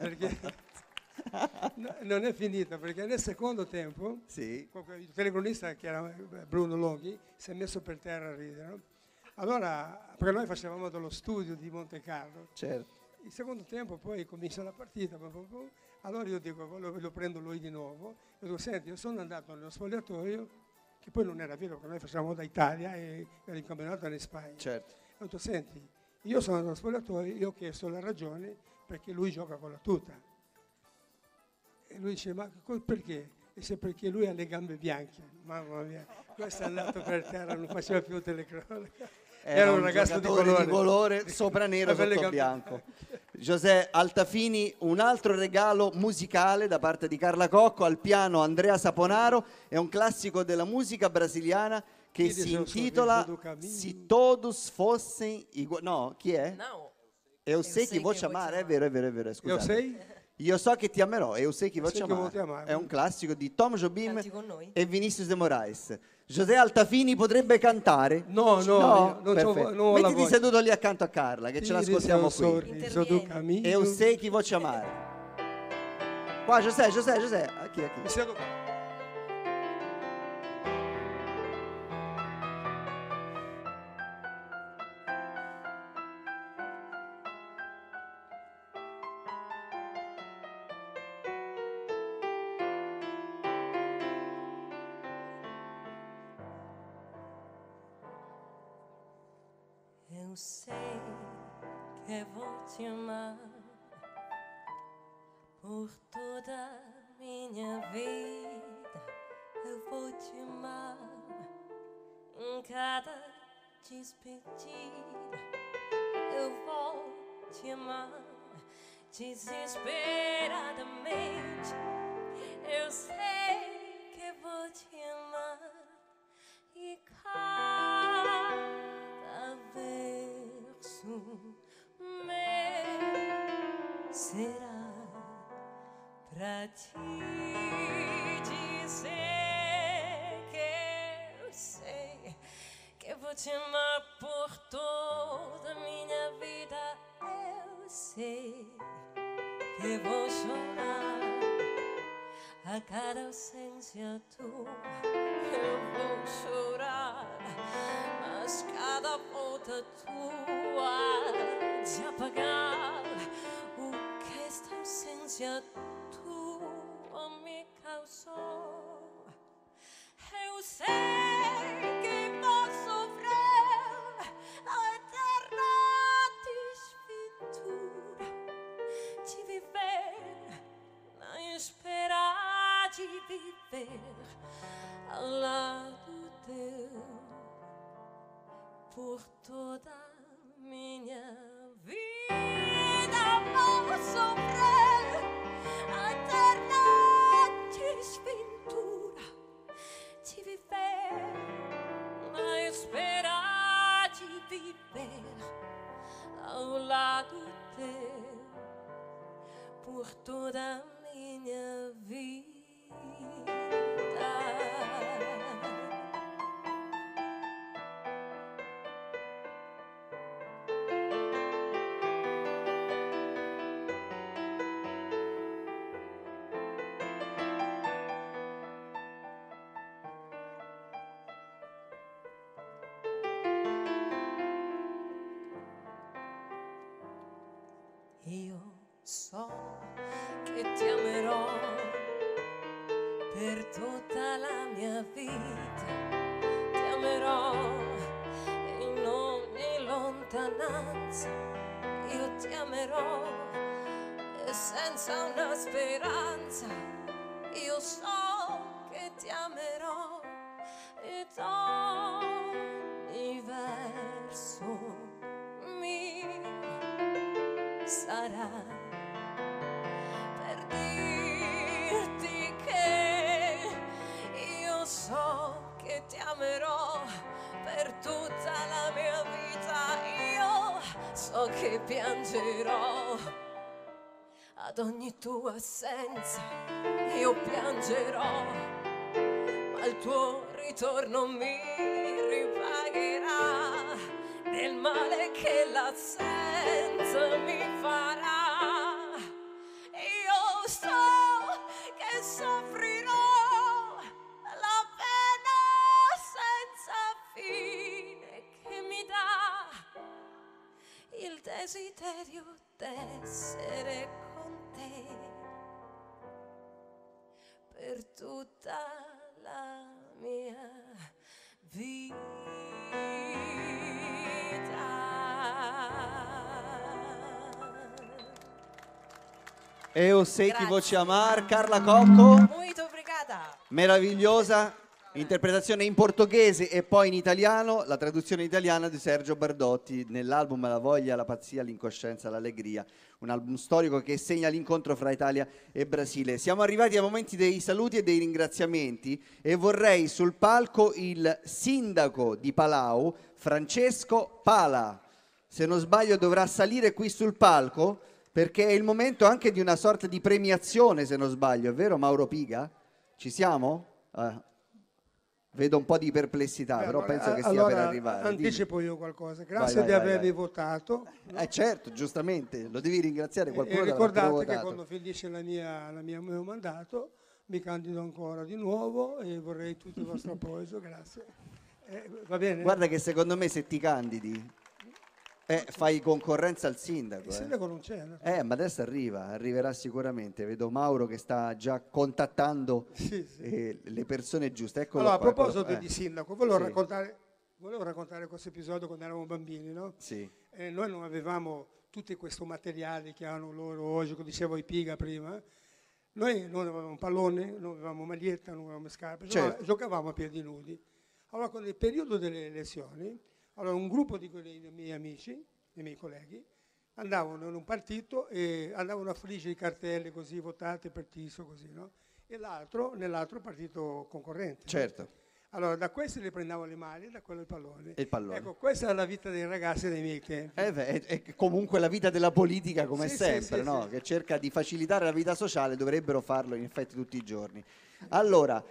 perché nel secondo tempo sì. Il telecronista che era Bruno Longhi si è messo per terra a ridere, no? Allora, perché noi facevamo dallo studio di Monte Carlo. Certo. Il secondo tempo poi comincia la partita, allora io dico, lo prendo lui di nuovo, e dico, senti, io sono andato nello spogliatoio che poi non era vero, che noi facevamo da Italia e era in campionato in Spagna. Certo. Ho detto, senti, io sono andato al spogliatoio, io ho chiesto la ragione perché lui gioca con la tuta. E lui dice, ma perché? Dice, perché lui ha le gambe bianche. Mamma mia, questo è andato per terra, non faceva più telecronaca. Era un ragazzo di colore sopra nero, sotto bianco. José Altafini, un altro regalo musicale da parte di Carla Cocco, al piano Andrea Saponaro, è un classico della musica brasiliana che si intitola Se Todos Fossem Iguais. No, chi è? No. Eu sei che vou te amare, è vero, scusate. Io sei? Io so che ti amerò, eu sei che vou te amare. È un classico di Tom Jobim e Vinicius de Moraes. José Altafini potrebbe cantare? No, non mettiti seduto lì accanto a Carla, che ce l'ascoltiamo qui. Eu sei che vou te amare. Qua, José. Aqui. Mi siedo qua. Eu sei que vou te amar por toda a minha vida. Eu vou te amar em cada despedida. Eu vou te amar desesperadamente. Eu sei que vou te amar e cada verso meu será pra ti dizer que eu sei que vou te amar por toda a minha vida. Eu sei que vou chorar a cada ausência tua. Eu vou chorar, mas cada volta tua de apagar o que esta ausência tua me causou. Eu sei que vou sofrer a eterna desventura de viver na espera de viver ao lado teu por toda a minha vida. Vou sofrer a eterna desventura de viver na espera de viver ao lado teu por toda a minha vida. Io so che ti amerò per tutta la mia vita. Ti amerò in ogni lontananza. Io ti amerò e senza una speranza. Io so che ti amerò ed ogni verso mio sarà per dirti che io so che ti amerò per tutta la mia vita. Io so che piangerò ad ogni tua assenza. Io piangerò, ma il tuo ritorno mi ripagherà del male che l'assenza mi farà. Io so che soffrirò la pena senza fine che mi dà il desiderio d'essere con te per tutta la mia Eu sei chi voce amar, Carla Cocco. Muito obrigada. Meravigliosa interpretazione in portoghese e poi in italiano, la traduzione italiana di Sergio Bardotti nell'album La voglia, la pazzia, l'incoscienza, l'allegria, un album storico che segna l'incontro fra Italia e Brasile. Siamo arrivati ai momenti dei saluti e dei ringraziamenti e vorrei sul palco il sindaco di Palau, Francesco Pala. Se non sbaglio dovrà salire qui sul palco perché è il momento anche di una sorta di premiazione, se non sbaglio, è vero Mauro Piga? Ci siamo? Vedo un po' di perplessità, però penso che stia per arrivare. Anticipo io qualcosa. Grazie di avermi votato. Certo, giustamente, lo devi ringraziare qualcuno. E ricordate che quando finisce il mio mandato mi candido ancora di nuovo e vorrei tutto il vostro appoggio, grazie. Va bene? Guarda che secondo me se ti candidi fai concorrenza al sindaco. Il sindaco non c'è. No? Ma adesso arriverà sicuramente. Vedo Mauro che sta già contattando le persone giuste. Eccolo allora, qua, a proposito di sindaco, volevo raccontare questo episodio quando eravamo bambini, no? Sì. Noi non avevamo tutti questo materiale che hanno loro oggi, come dicevo i Piga prima. Noi non avevamo pallone, non avevamo maglietta, non avevamo scarpe, giocavamo a piedi nudi. Allora, con il periodo delle elezioni, allora, un gruppo di miei amici, dei miei colleghi, andavano in un partito e andavano a friggere i cartelli così, votate per Tiso, così, no? E nell'altro partito concorrente. Certo. No? Allora, da questi li prendevano le maglie, da quello il pallone. E il pallone. Ecco, questa è la vita dei ragazzi dei miei tempi. È comunque la vita della politica, come sempre, sì, no? Che cerca di facilitare la vita sociale, dovrebbero farlo in effetti tutti i giorni. Allora,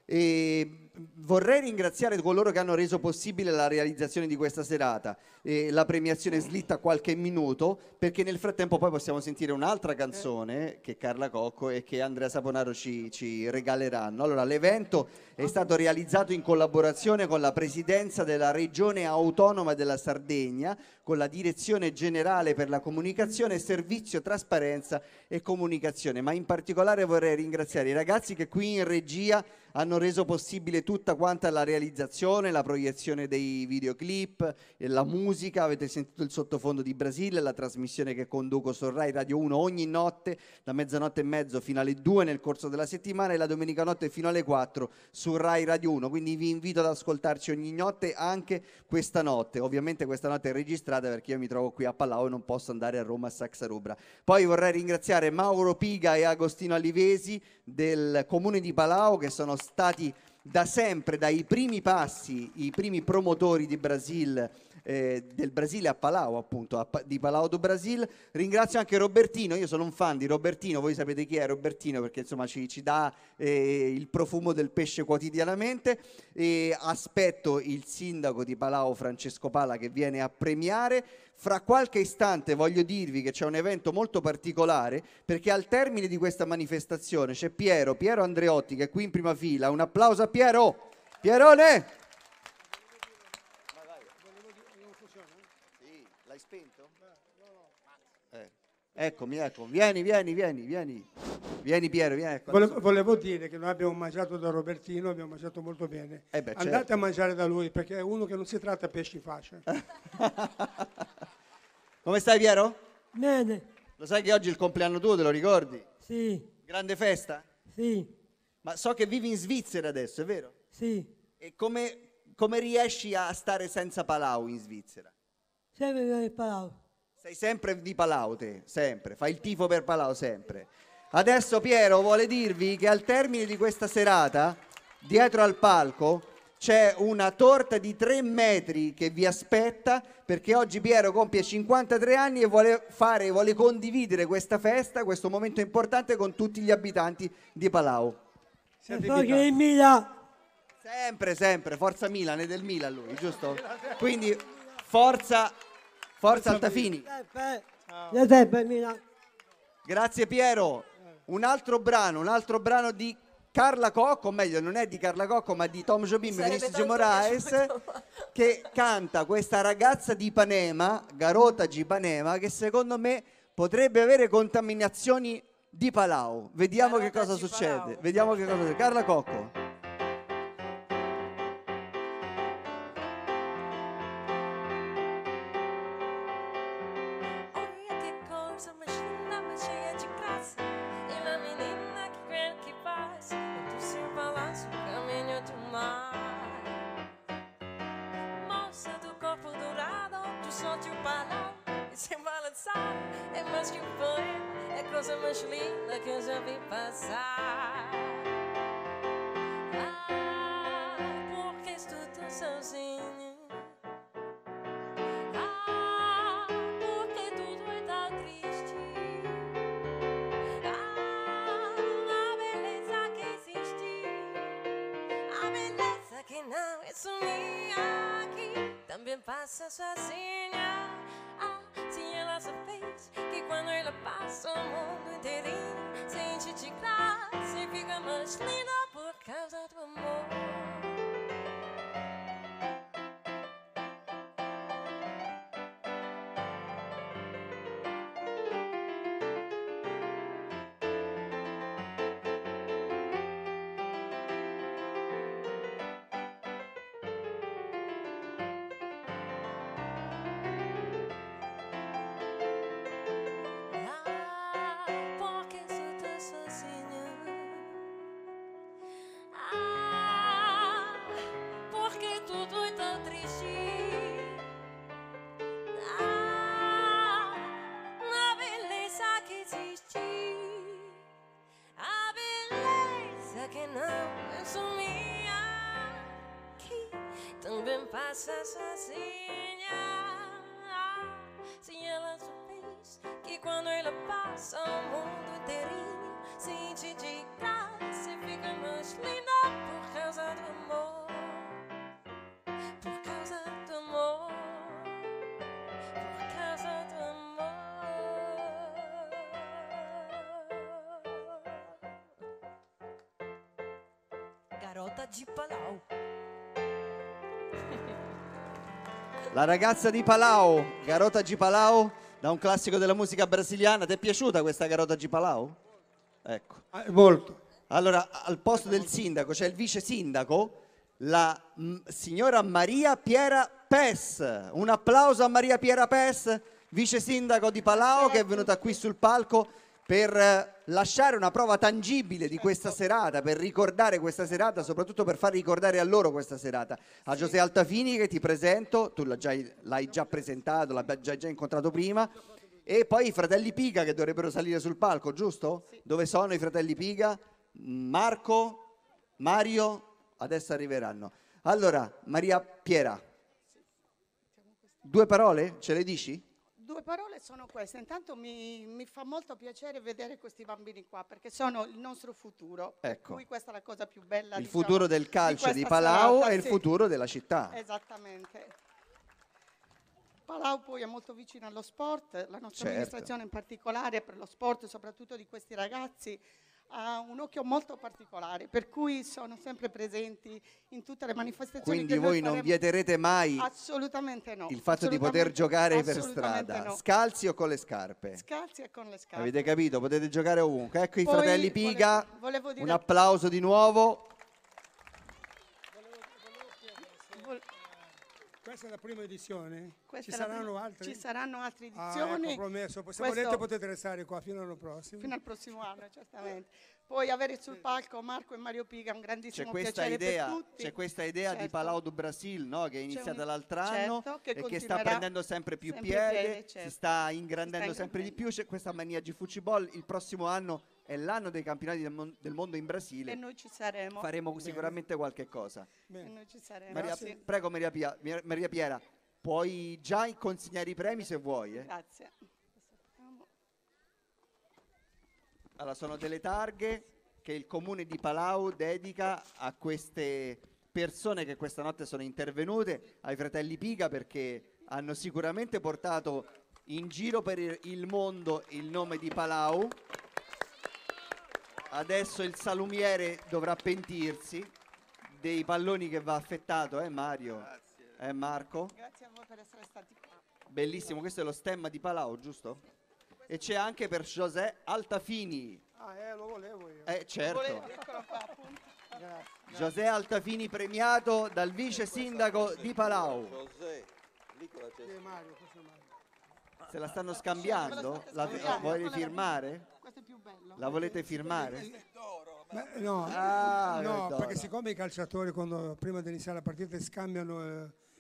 vorrei ringraziare coloro che hanno reso possibile la realizzazione di questa serata. La premiazione slitta qualche minuto perché nel frattempo poi possiamo sentire un'altra canzone che Carla Cocco e che Andrea Saponaro ci regaleranno. Allora, l'evento è stato realizzato in collaborazione con la Presidenza della Regione Autonoma della Sardegna, con la Direzione Generale per la Comunicazione, Servizio Trasparenza e Comunicazione, ma in particolare vorrei ringraziare i ragazzi che qui in regia hanno reso possibile tutta quanta la realizzazione, la proiezione dei videoclip, la musica. Avete sentito il sottofondo di Brasile, la trasmissione che conduco su Rai Radio 1 ogni notte da mezzanotte e mezzo fino alle 2 nel corso della settimana e la domenica notte fino alle 4 su Rai Radio 1, quindi vi invito ad ascoltarci ogni notte anche questa notte. Ovviamente questa notte è registrata perché io mi trovo qui a Palau e non posso andare a Roma a Saxa Rubra. Poi vorrei ringraziare Mauro Piga e Agostino Alivesi del Comune di Palau, che sono stati da sempre, dai primi passi, i primi promotori di del Brasile a Palau, appunto, di Palau do Brasil. Ringrazio anche Robertino, io sono un fan di Robertino, voi sapete chi è Robertino perché insomma ci dà il profumo del pesce quotidianamente, e aspetto il sindaco di Palau Francesco Pala che viene a premiare. Fra qualche istante voglio dirvi che c'è un evento molto particolare perché al termine di questa manifestazione c'è Piero Andreotti che è qui in prima fila. Un applauso a Piero! Pierone! Sì, l'hai spento? Eccomi, vieni Piero, vieni. Volevo dire che noi abbiamo mangiato da Robertino, abbiamo mangiato molto bene. Andate certo. a mangiare da lui perché è uno che non si tratta pesci in faccia. Come stai Piero? Bene. Lo sai che oggi è il compleanno tuo, te lo ricordi? Sì. Grande festa? Sì. Ma so che vivi in Svizzera adesso, è vero? Sì. E come riesci a stare senza Palau in Svizzera? Sempre di Palau. Sei sempre di Palau te, sempre. Fai il tifo per Palau sempre. Adesso Piero vuole dirvi che al termine di questa serata, dietro al palco, c'è una torta di 3 metri che vi aspetta perché oggi Piero compie 53 anni e vuole condividere questa festa, questo momento importante con tutti gli abitanti di Palau. Sempre, forza Milan, è del Milan lui, giusto? Quindi forza Altafini. Grazie Piero. Un altro brano di Carla Cocco, o meglio non è di Carla Cocco ma di Tom Jobim e Vinicius Moraes, che canta questa ragazza di Ipanema, Garota di Ipanema, che secondo me potrebbe avere contaminazioni di Palau. Vediamo che cosa succede. Carla Cocco. Olha que coisa mais linda, mais cheia de graça. sollte o balão e sem balançar. É mais que um poema, é a coisa mais linda que eu já vi passar. Ah, porque estou tão sozinha. Ah, porque tudo é tão triste. Ah, a beleza que existe, a beleza que não é só minha, aqui também passa sozinha. Ah, se ela só fez que quando ela passa o mundo inteirinho sente de graça e fica mais linda por causa do amor. Porque sou tão sozinha. Ah, porque tudo é tão triste. Ah, a beleza que existe, a beleza que não é só minha, que também passa sozinha. Se ela soubesse que quando ela passa o mundo inteirinho sente de graça e fica mais linda por causa do amor. Por causa do amor. Por causa do amor. Garota de Palau. La ragazza di Palau, Garota di Palau, da un classico della musica brasiliana. Ti è piaciuta questa Garota di Palau? Ecco. Molto. Allora, al posto del sindaco c'è il vice sindaco, la signora Maria Piera Pes. Un applauso a Maria Piera Pes, vice sindaco di Palau, che è venuta qui sul palco per lasciare una prova tangibile di questa serata, per ricordare questa serata, soprattutto per far ricordare a loro questa serata. A José Altafini, che ti presento, tu l'hai già presentato, l'hai già incontrato prima, e poi i fratelli Piga che dovrebbero salire sul palco, giusto? Sì. Dove sono i fratelli Piga? Marco, Mario, adesso arriveranno. Allora, Maria Piera, 2 parole? Ce le dici? 2 parole sono queste. Intanto mi fa molto piacere vedere questi bambini qua, perché sono il nostro futuro. Ecco. Per cui questa è la cosa più bella. Il futuro del calcio di questa Palau serata, e il sì. futuro della città. Esattamente. Palau poi è molto vicino allo sport, la nostra Certo. amministrazione in particolare per lo sport, soprattutto di questi ragazzi, ha un occhio molto particolare, per cui sono sempre presenti in tutte le manifestazioni. Quindi che noi voi non faremo. vieterete mai Assolutamente no. il fatto di poter giocare per assolutamente strada, no. scalzi o con le scarpe. Scalzi e con le scarpe. Avete capito? Potete giocare ovunque. Ecco i Poi fratelli Piga, volevo dire- un applauso di nuovo. Questa è la prima edizione? Questa Ci è la saranno prima- altre? Ci saranno altre Ah, edizioni. ecco, promesso. Se Questo- volete potete restare qua fino all'anno prossimo. Fino al prossimo anno, certamente. Poi avere sul palco Marco e Mario Piga è un C'è grandissimo questa piacere idea, per tutti. c'è questa idea di Certo. Palau do Brasil, no? Che è iniziata un- l'altro anno certo, che e che sta continuerà prendendo sempre più sempre piede, piede, certo. si sta ingrandendo Si sta sempre di più. C'è questa mania di fuciball. Il prossimo anno è l'anno dei campionati del mondo in Brasile. E noi ci saremo. Faremo sicuramente qualche cosa. E noi ci saremo. Maria, sì. prego Maria Piera, puoi già consegnare i premi se vuoi. Grazie. Allora, sono delle targhe che il comune di Palau dedica a queste persone che questa notte sono intervenute, ai fratelli Piga, perché hanno sicuramente portato in giro per il mondo il nome di Palau. Adesso il salumiere dovrà pentirsi dei palloni che va affettato, Mario? Marco? Grazie a voi per essere stati qua. Bellissimo, questo è lo stemma di Palau, giusto? E c'è anche per José Altafini. Lo volevo io. Certo. Eccolo qua, appunto. Grazie. José Altafini premiato dal vice sindaco di Palau. Mario, questo è Mario. Se la stanno scambiando? La volete firmare? Questo è più bello. La volete firmare? Beh, no, Ah, no, d'oro. perché siccome i calciatori prima di iniziare la partita scambiano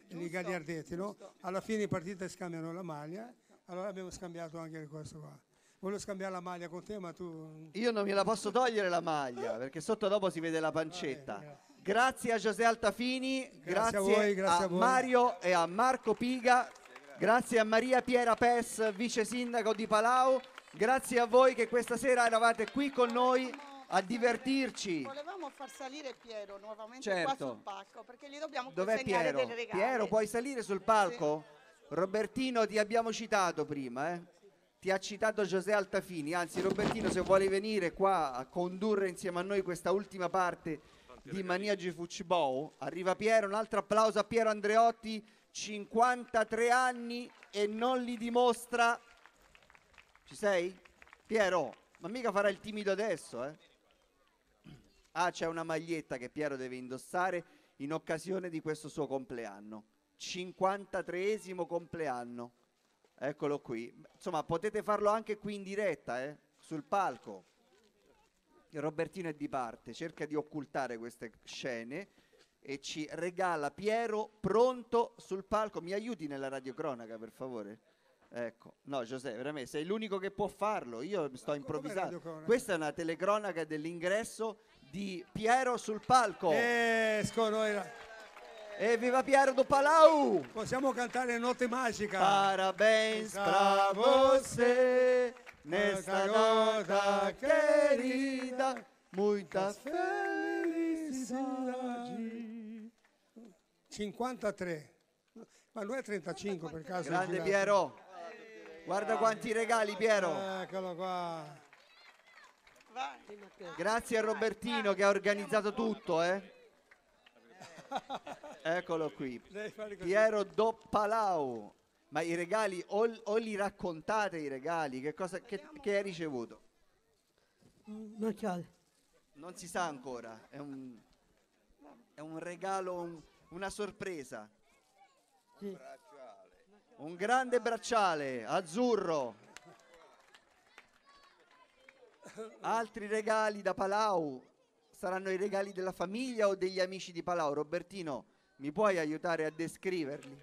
i gagliardetti, no? Alla fine i partiti scambiano la maglia, allora abbiamo scambiato anche questo qua. Volevo scambiare la maglia con te, ma tu... Io non me la posso togliere la maglia, perché sotto dopo si vede la pancetta. Grazie a José Altafini, grazie a voi, grazie a voi. Mario e a Marco Piga, grazie a Maria Piera Pes, vice sindaco di Palau, grazie a voi che questa sera eravate qui con noi a divertirci. Volevamo far salire Piero nuovamente Certo. qua sul palco, perché gli dobbiamo Dov'è consegnare Piero? delle regale. Piero, puoi salire sul palco? Robertino, ti abbiamo citato prima, Ti ha citato José Altafini, anzi Robertino, se vuoi venire qua a condurre insieme a noi questa ultima parte di Maniaci Fucibou, arriva Piero, un altro applauso a Piero Andreotti, 53 anni e non li dimostra. Ci sei? Piero, ma mica farà il timido adesso, Ah, c'è una maglietta che Piero deve indossare in occasione di questo suo compleanno. 53esimo compleanno. Eccolo qui. Insomma, potete farlo anche qui in diretta, sul palco. Il Robertino è di parte, cerca di occultare queste scene e ci regala Piero pronto sul palco. Mi aiuti nella radiocronaca, per favore? Ecco, no Giuseppe, veramente sei l'unico che può farlo, io sto improvvisando. Questa è una telecronaca dell'ingresso di Piero sul palco. E viva Piero do Palau! Possiamo cantare Notte Magica. Parabéns pra você nesta nota querida, muita felicidade. 53. Ma lui è 35 per caso. Grande Piero. Guarda quanti regali, Piero. Eccolo qua. Grazie a Robertino che ha organizzato tutto, Eccolo qui. Piero do Palau. Ma i regali, o li raccontate i regali? Che hai ricevuto? Non si sa ancora. È un regalo, una sorpresa. Sì. Un grande bracciale azzurro. Altri regali da Palau. Saranno i regali della famiglia o degli amici di Palau? Robertino, mi puoi aiutare a descriverli?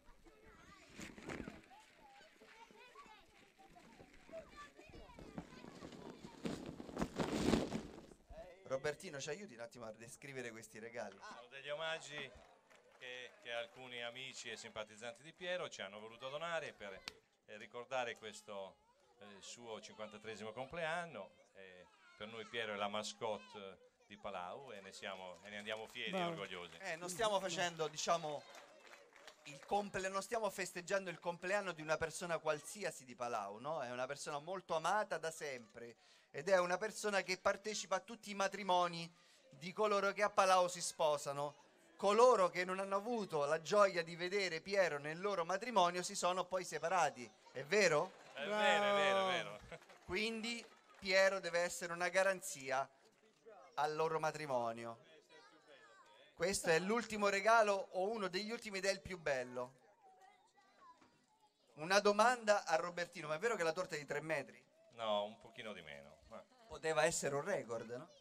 Robertino, ci aiuti un attimo a descrivere questi regali? Sono degli omaggi che alcuni amici e simpatizzanti di Piero ci hanno voluto donare per ricordare questo suo 53esimo compleanno. Per noi Piero è la mascotte di Palau e ne andiamo fieri e orgogliosi. Non stiamo facendo, diciamo, non stiamo festeggiando il compleanno di una persona qualsiasi di Palau, no? È una persona molto amata da sempre ed è una persona che partecipa a tutti i matrimoni di coloro che a Palau si sposano. Coloro che non hanno avuto la gioia di vedere Piero nel loro matrimonio si sono poi separati, è vero? È vero. Quindi Piero deve essere una garanzia al loro matrimonio. Questo è l'ultimo regalo o uno degli ultimi ed è il più bello. Una domanda a Robertino, ma è vero che la torta è di 3 metri? No, un pochino di meno. Poteva essere un record, no?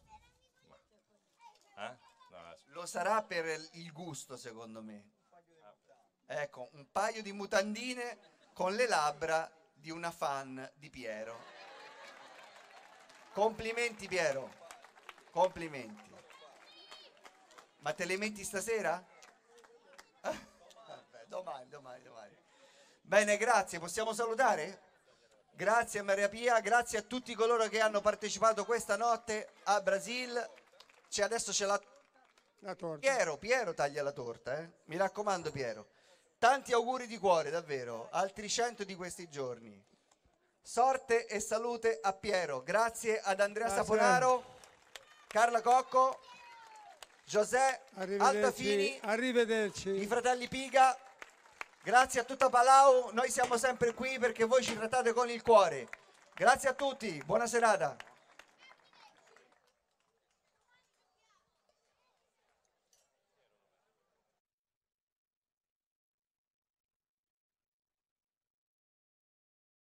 No, lo sarà per il gusto, secondo me. Ecco, un paio di mutandine con le labbra di una fan di Piero. Complimenti Piero, complimenti. Ma te le metti stasera? Vabbè, domani. Bene, grazie, possiamo salutare? Grazie a Maria Pia, grazie a tutti coloro che hanno partecipato questa notte a Brasil. Adesso c'è la torta. Piero taglia la torta, Mi raccomando Piero. Tanti auguri di cuore, davvero, altri 100 di questi giorni. Sorte e salute a Piero. Grazie ad Andrea Saponaro, Carla Cocco, José Altafini, arrivederci. I fratelli Piga. Grazie a tutta Palau, noi siamo sempre qui perché voi ci trattate con il cuore. Grazie a tutti, buona serata.